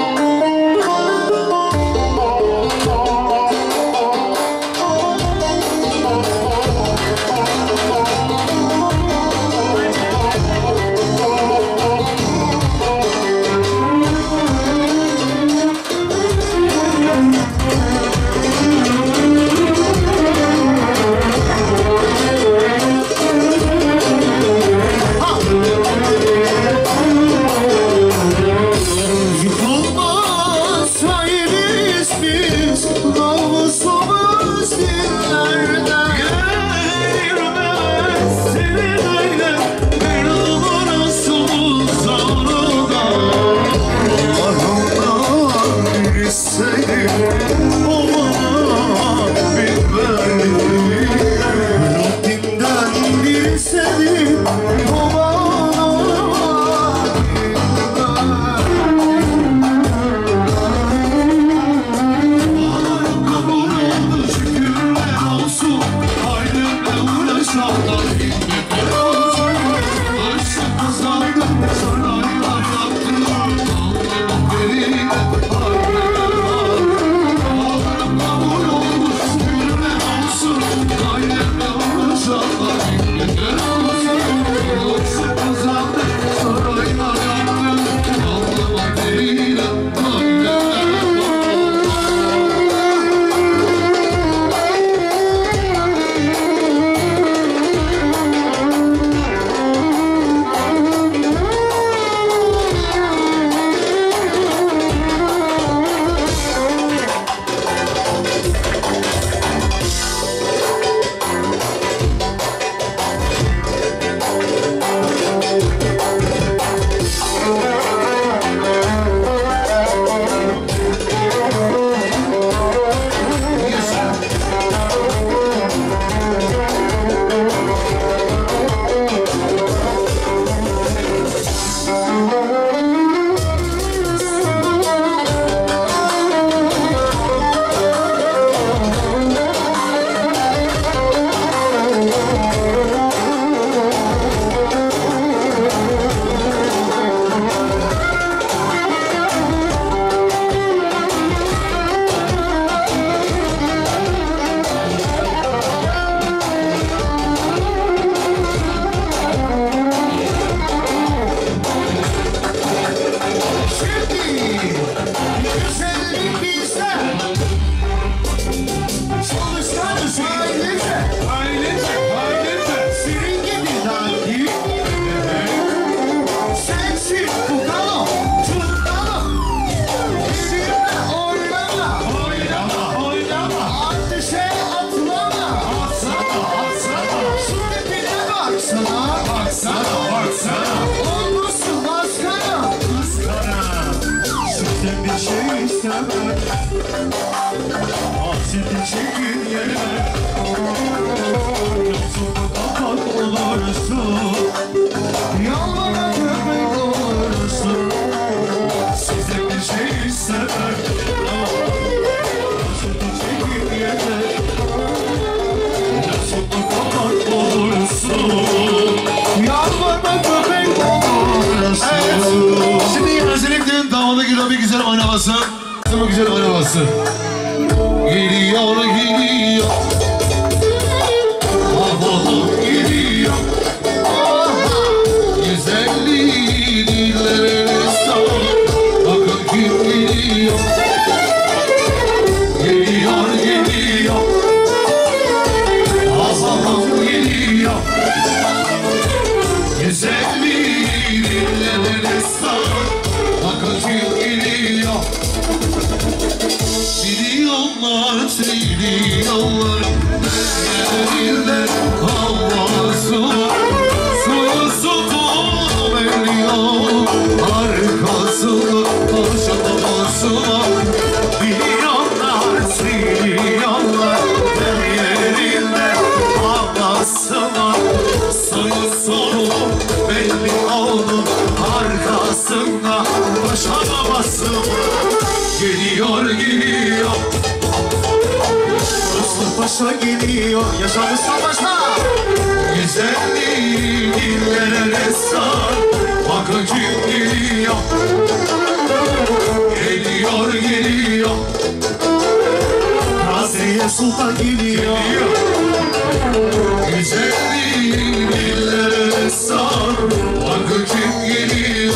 çekin yere Yoksullu kapak olursun Yalvara köpek olursun Size bir şey sever Yoksullu çekin yere Yoksullu kapak olursun Yalvara köpek olursun Evet. Şimdi özellikle damada geliyor bir güzel oynaması. Bir güzel oynaması. Geliyor geliyor. Havalı geliyor. Güzelliği dillere sar. Bakın kim geliyor. Geliyor geliyor. Havalı geliyor. Güzelliği dillere sar. Bakın kim geliyor. Milyonlar, trilyonlar Yerler havası var Suyu dolu milyon Arkasında aşaması var Milyonlar, trilyonlar Her yerinde havası var Soyu solu belli oldu Arkasında başa var Geliyor geliyor Mustafa Paşa geliyor Yaşa Mustafa Paşa Güzelliği dillere sar Bakın kim geliyor Geliyor geliyor Nazriye Sultan geliyor Güzelliği dillere sar Bakın kim geliyor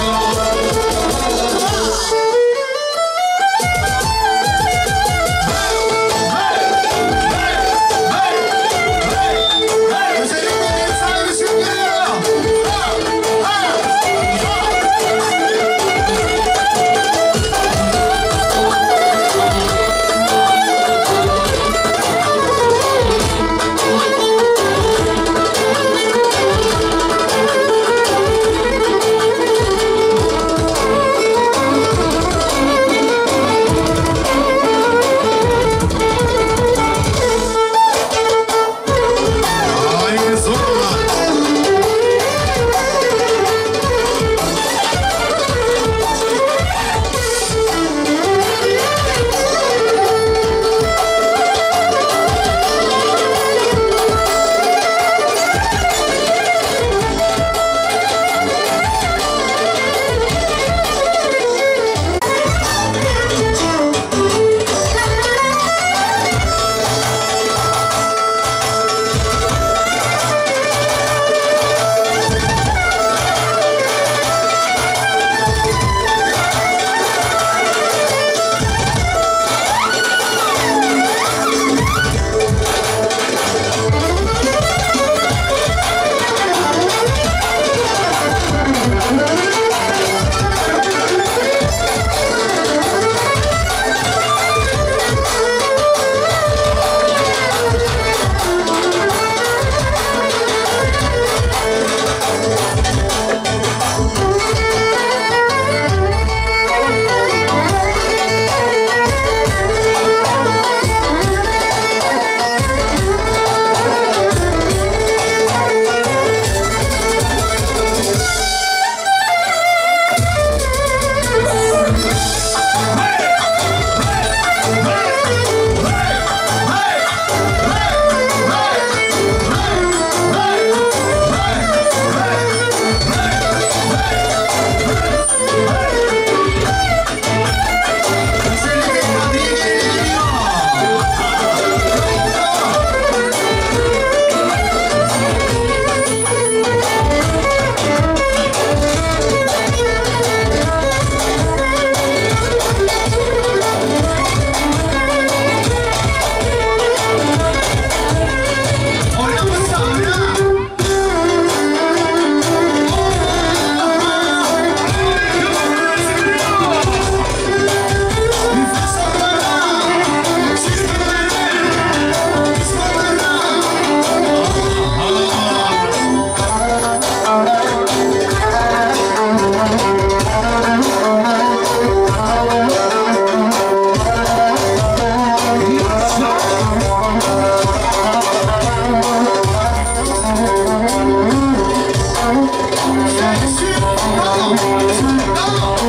Sensin tamam, tamam.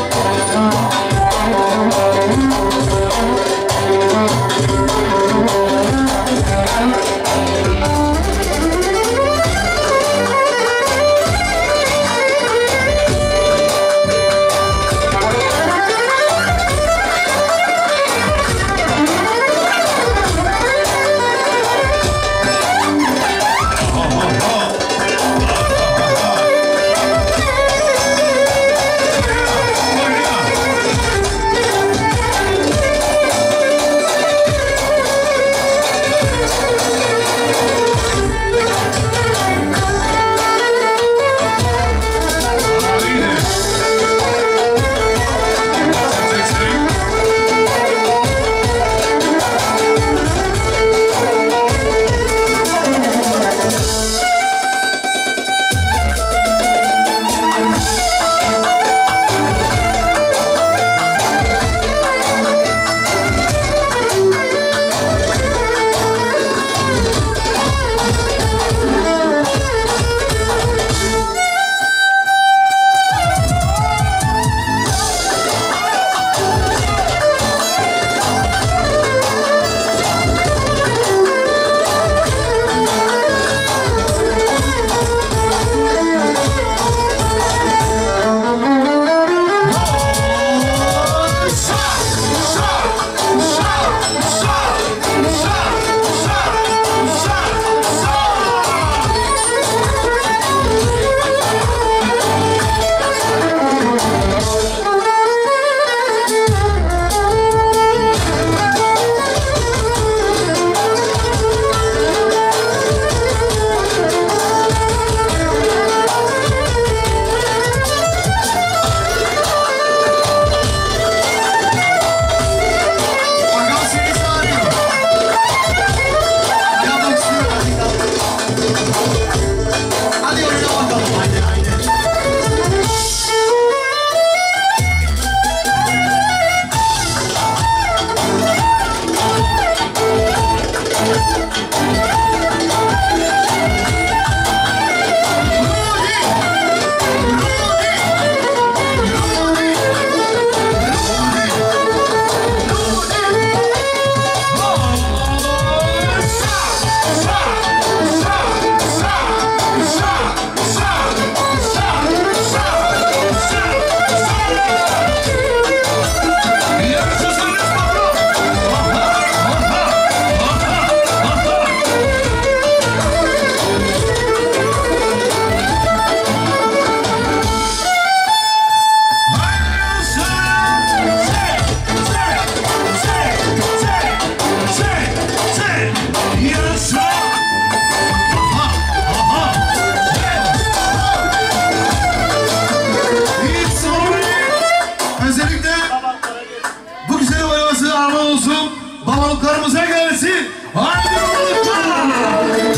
Babalıklarımıza gelsin. Haydi babalıklar.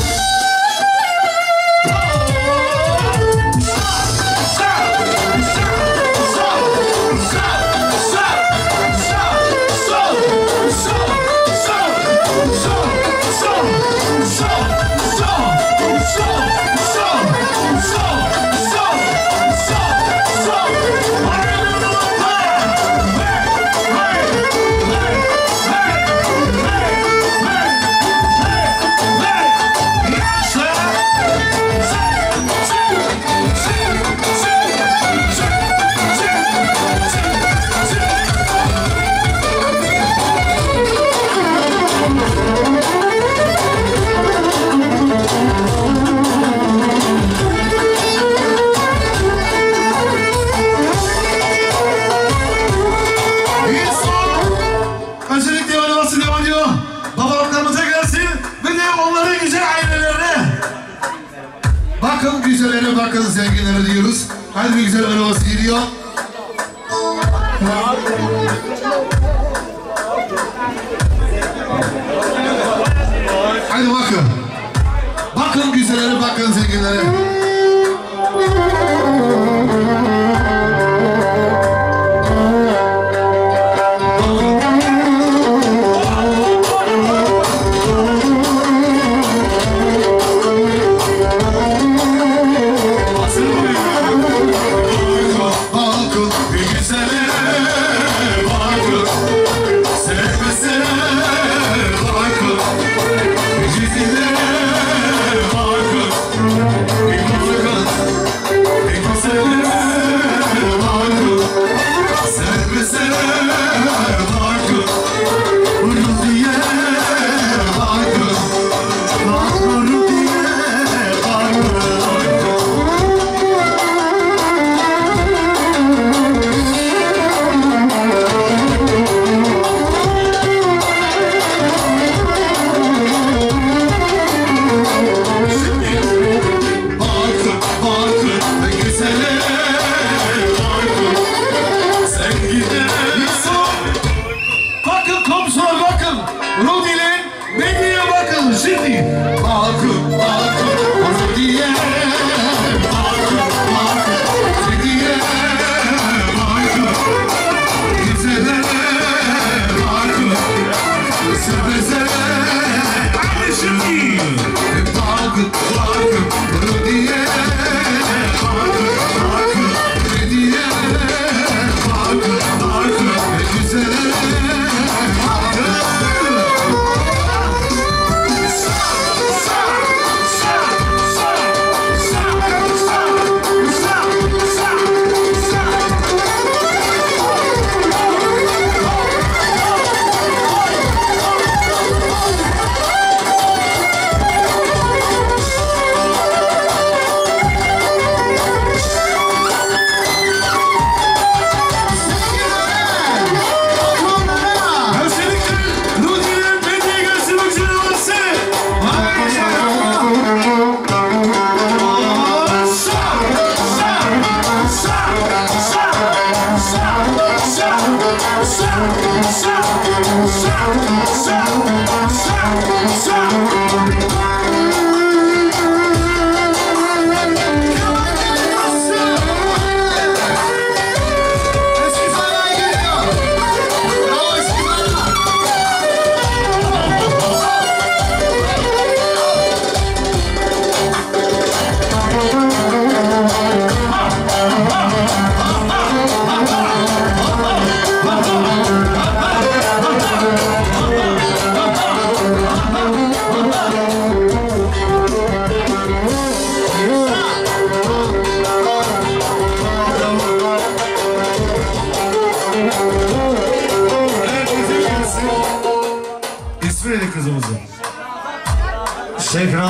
Bakın güzellere, bakın zenginlere diyoruz. Hadi bir güzel arabası geliyor. Hadi bakın. Bakın güzellere, bakın zenginlere.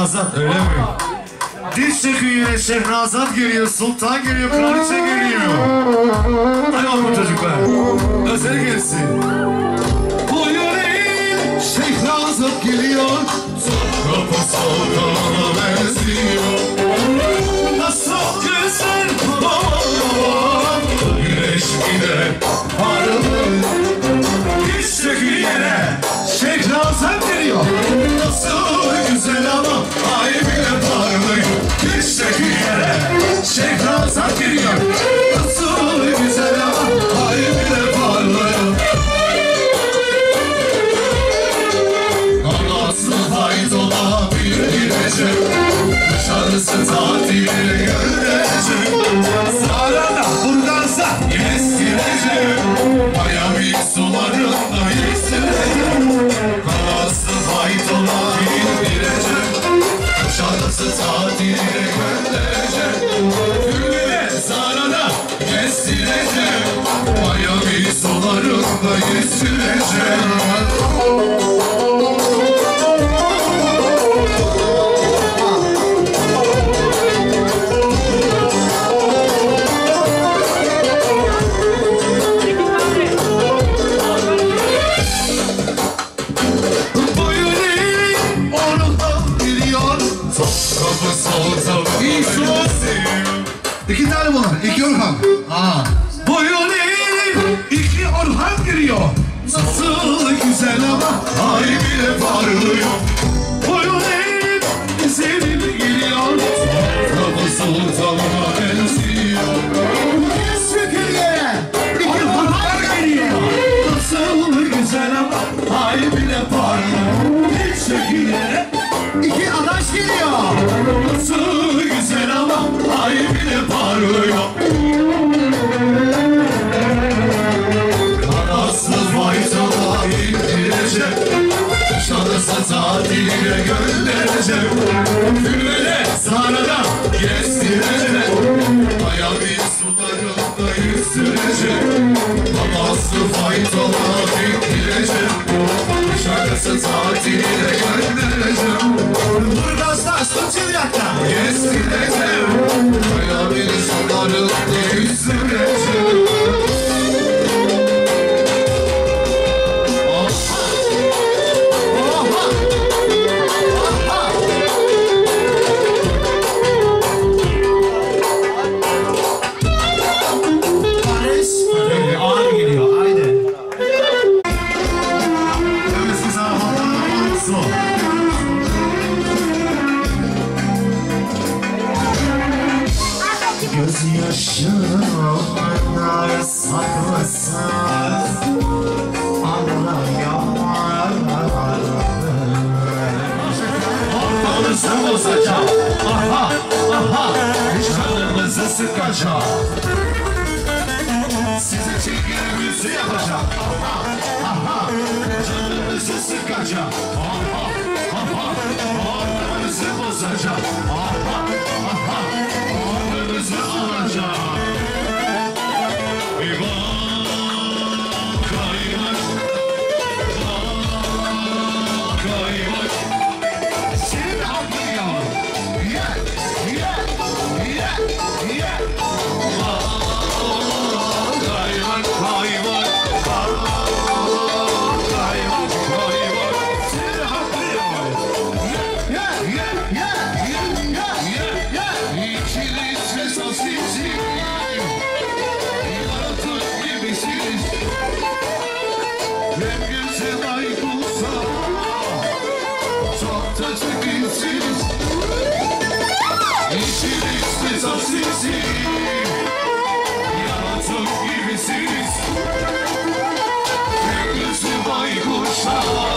Şehrazat öyle mi? Diz çekiyor yine Şehrazat geliyor, Sultan geliyor, Kraliçe geliyor. Hadi bakalım çocuklar. Özel gelsin. Bu yüreğin Şehrazat geliyor. Kapı sultana benziyor. Nasıl güzel baba. Güneş gider parılır. Diz çekiyor yine Şehrazat geliyor. Nasıl güzel ama ay bile parlıyor. Diz çekiyor yine Şehrazat geliyor. Nasıl güzel ama ay bile parlıyor. Anası faydola bir girecek. Dışarısı tatile görecek. Sarada buradansa kestirecek. Miami sularında yesirecek. Anası faydola bir girecek. Dışarısı tatile görecek. Gülüne sarada kestirecek. Miami sularında yesirecek. İki tane bunlar, iki Orhan. Aa. Boyun eğilip iki Orhan giriyor. Nasıl güzel ama ay bile parlıyor. Boyun eğilip senin geliyor. Kapı sultanına benziyor. Çekil yere iki Orhan geliyor. Nasıl güzel ama ay bile parlıyor. Çekil yere iki adaş geliyor. Nasıl güzel ama ay bile parlıyor. Kanası faydalı indirecek. Şansı tatile gönderecek. Gülüne sarada kestirecek. Miami sularında yüzdürecek. Kanası faydalı indirecek. Şansı tatile gönderecek. Burgaz'da Sıçılyak'ta kestirecek. Miami sularında yüzdürecek. Gözyaşımlar saklasın Ortanızı bozacağım. Aha, aha, canınızı sıkacağım. Size çekimimizi yapacağım. Aha, aha, canınızı sıkacağım. Aha, aha, ortanızı bozacağım. Aha, aha, ortanızı alacağım. Yaratık gibisiniz. Gökyüzü baykuşlar.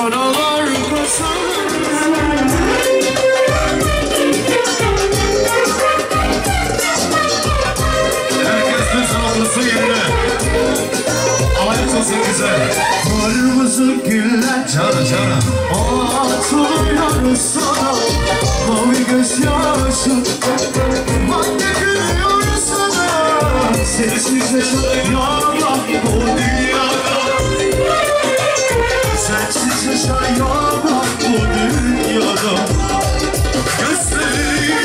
Karalar kasar. Herkes bir sanatlısı yerine. Alayım olsun güzel. Kırmızı güller Canım canım. atılıyor sana. Mavi gözyaşı bak ne gülüyor sana. Sensiz yaşayamam bu dünyada. Sensiz yaşayamam bu dünyada. Gözlerim,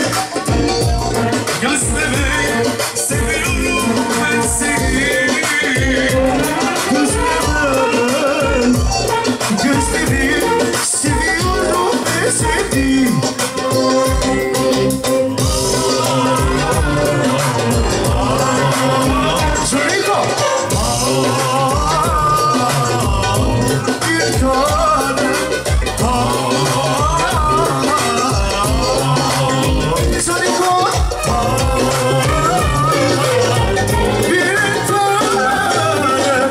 gözlerim, seviyorum ben seni. Gözlerim, gözlerim, seviyorum ve sevdim. Çocuklar! Bir tane Çocuklar! Bir tane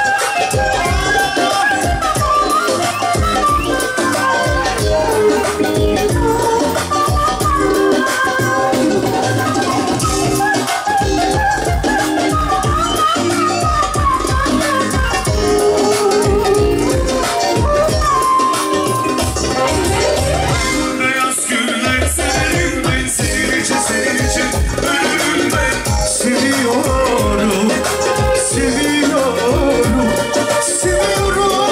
Beyaz güller severim ben senin için, senin için ölürüm ben. Seviyorum, seviyorum, seviyorum.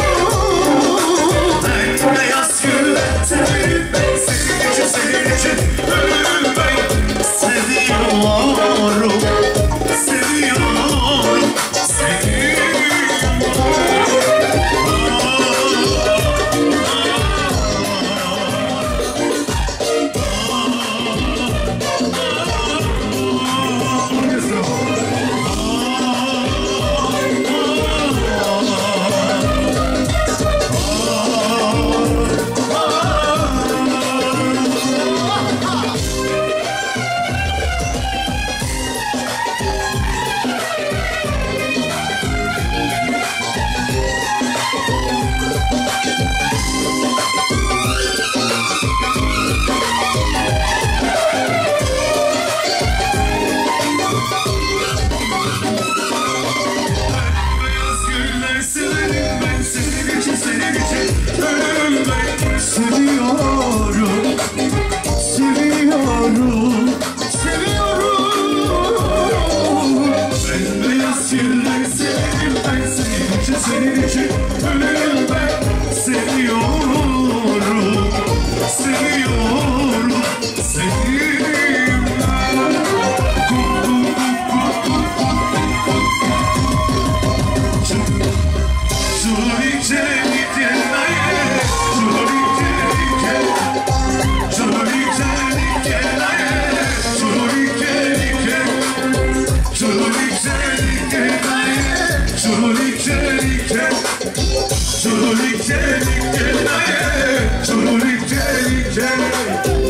Ben beyaz güller severim ben senin için, senin için ölürüm ben. Seviyorum, seviyorum, seviyorum. Beyaz güller severim ben senin için, senin için ölürüm ben. Seviyorum, seviyorum, seviyorum. Ben beyaz güller severim ben senin için, senin için ölürüm ben. Seviyorum, seviyorum, seviyorum. Çuri çeli gelaye, çuri çeli gelaye, çuri çeli gelaye, çuri çeli gelaye, çuri çeli gelaye, çuri çeli gelaye, çuri çeli gelaye, çuri çeli gelaye.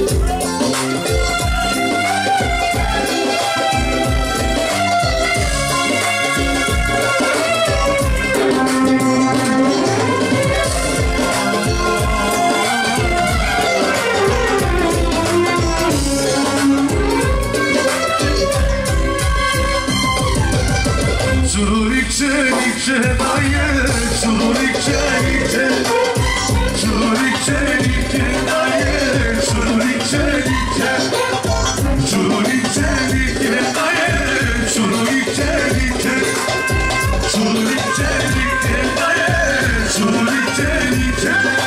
Çurik çelik çedaye, çurik çelik çelik, çurik çelik çedaye, çurik çelik çelik, çurik çelik çedaye, çurik çelik çelik, çurik çelik çedaye, çurik çelik çelik.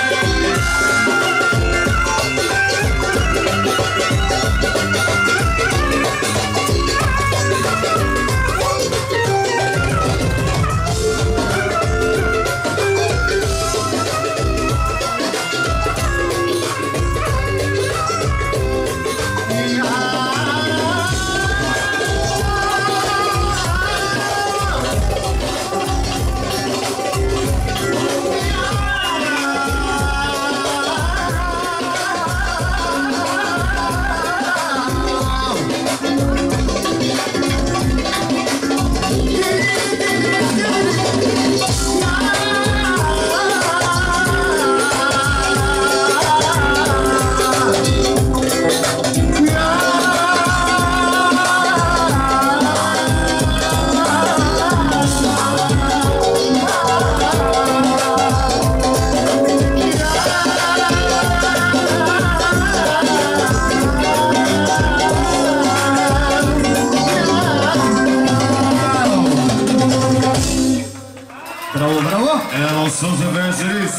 Bravo bravo. Helal olsun sefersiniz.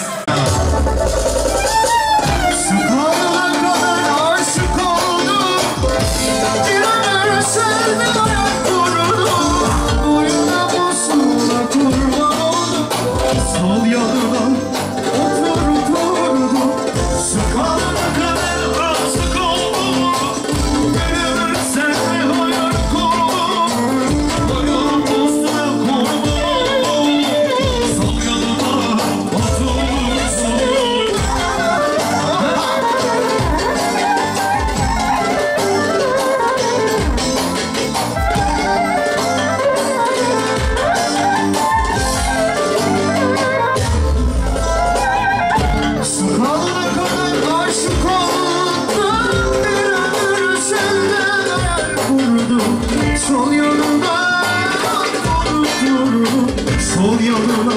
Sıkılana kadar aşık oldum. Bir ömür sevdim ayak vurdum. Boyuna bosuna kurban oldum. Sol yanına oturdum. Sıkılana kadar aşık oldum. Bir ömür sevdim ayak vurdum. Boyuna bosuna kurban oldum. Sol yanına oturdum. Sıkılana kadar aşık oldum. Bir ömür senden hayal kurdum. Sol yanına oturdum. Sol yanına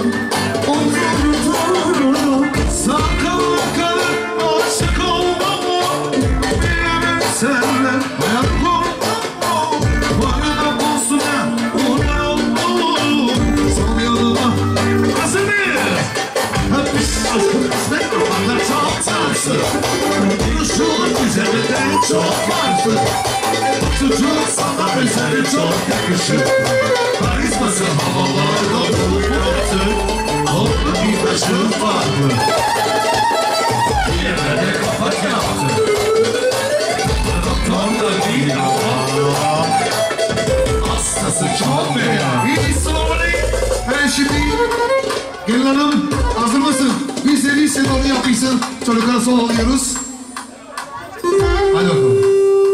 oturdum. Sıkılana kadar aşık oldum. Bir ömür senden hayal kurdum. Boyuna bosuna kurban oldum. Sol yanına. Hazır mıyız? Hepimiz aşkın kısmet romanlar çok sarsın. Duruşun üzerinde çok varsın. Çocuk sana üzeri çok yakışır. Karizması havalarda uçuyorsun. Oldu bir taşın farklı. Yerlerde kapak yaptı. Doktor da değil ama hastası çok beğen. İyi sorry. Ben şimdi gelin hanım hazır mısın? Bir seri sen onu yapmışsın. Çocuklara son alıyoruz. Hadi bakalım.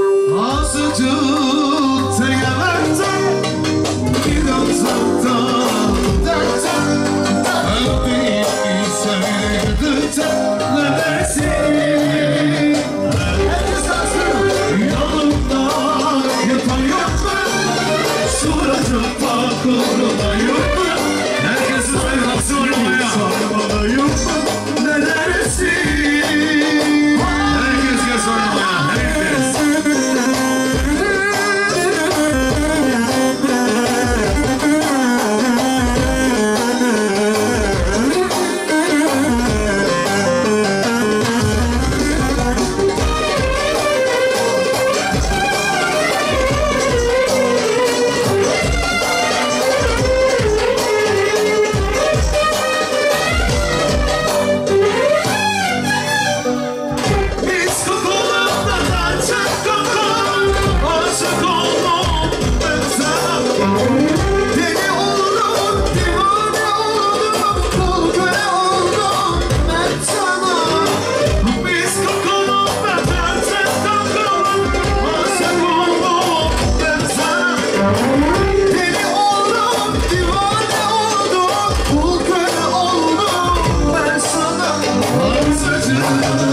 Azıcık seyahatten Gidansakta dertten Öpmeyi söyledikten Ne dersin? Herkes dersin Yanımda yatan yok mu? Suracımda kıvrılan yok mu? Herkesin sayılması oynamaya Sarmada yok mu? Ne dersin? Herkes gel oynamaya Herkes Biz kokulunda kaçak kokun Aşık oldum ben sana Deli oldum, divane oldum Kul köle oldum ben sana Biz kokulunda kaçak kokun Aşık oldum ben sana Deli oldum, divane oldum Kul köle oldum ben sana Azıcık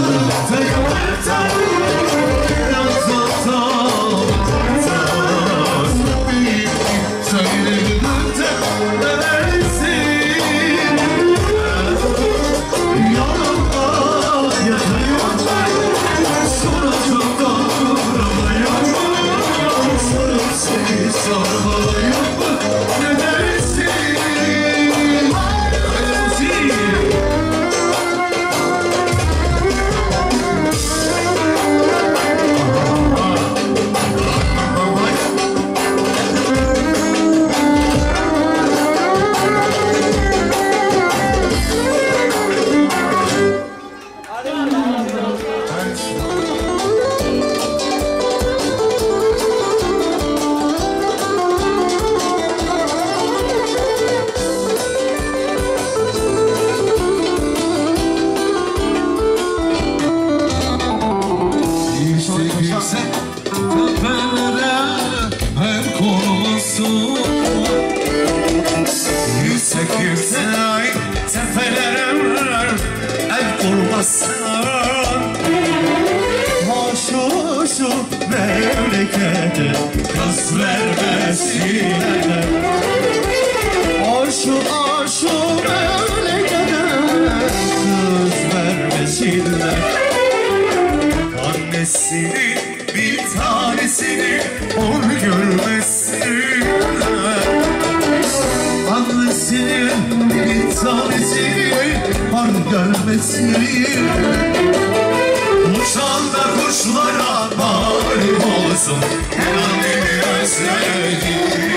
Hoşu memlekete kız vermesinler Hoşu hoşu memlekete kız vermesinler Annesini bir tanesini onu görmesinler Annesini Senin bir tanesi var gelmesin. Uçan da kuşlara mağlup olsun. Her an beni özledim.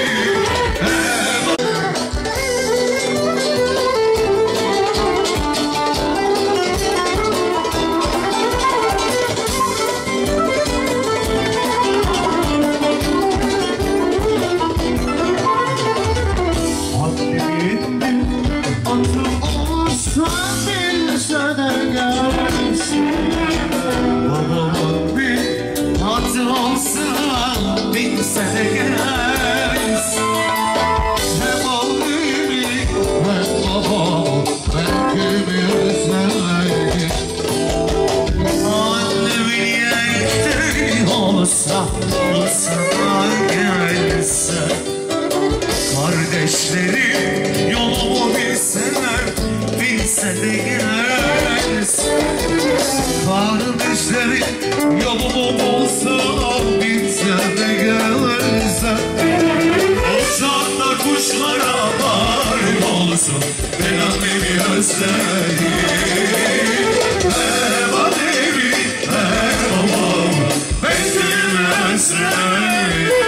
Kardeşlerim yolumu bilseler, bilse de gelsin. Kardeşlerim yolumu bulsa, bilse de gelsin. Uçan da kuşlara var olsun, benim beni özledim. Ev alemi, ev babam, benim özledim.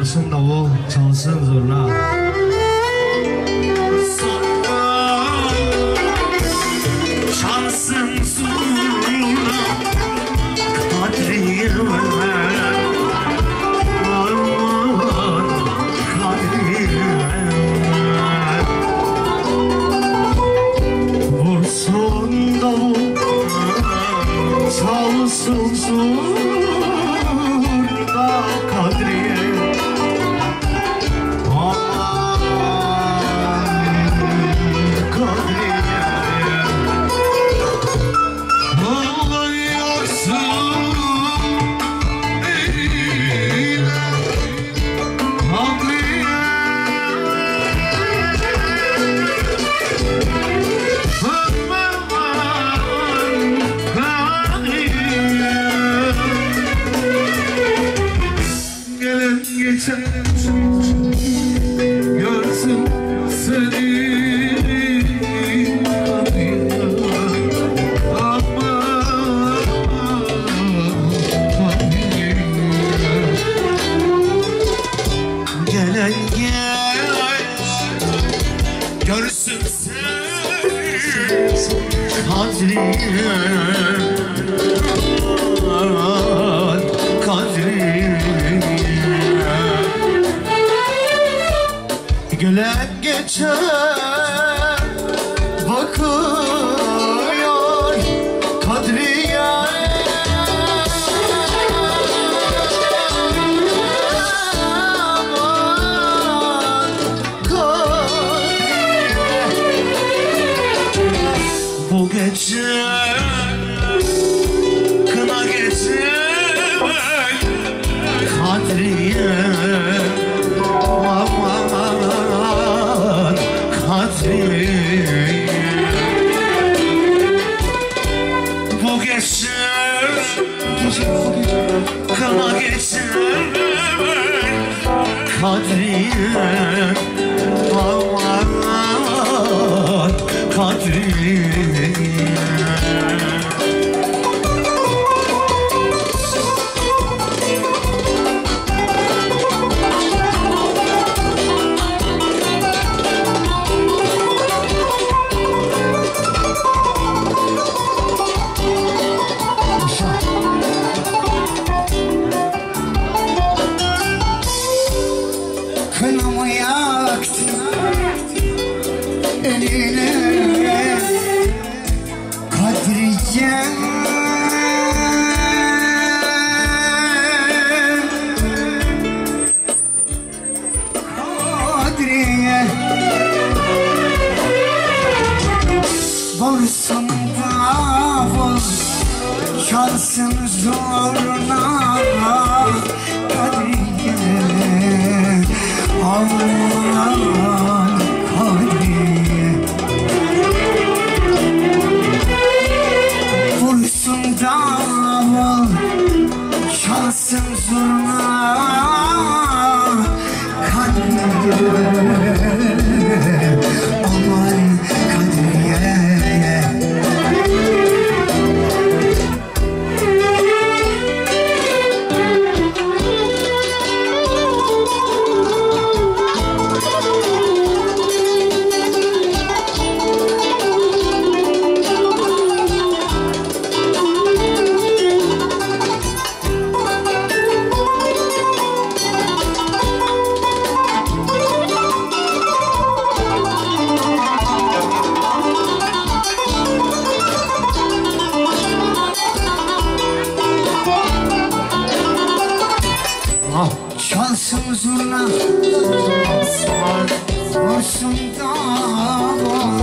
Vursun davul, çalsın zurna. Çalsın zurna, Kadriye aman Kadriye. Vursun davul, çalsın zurna, Kadriye aman Kadriye. Görsün seni gelen gel görsün seni Kadriye Kadriye. Gelen geçen bakıyor Kadriye aman Kadriye. Bu gece kına gece Kadriye aman Kadriye. Bu gece kına gece Kadriye aman Kadriye. Kınamı yaktın eline Kadriye Kadriye. Vursun davul, çalsın zurna, Kadriye aman Kadriye. Vursun davul, çalsın zurna, Kadriye aman Kadriye. Çalsın zurna, vursun davul,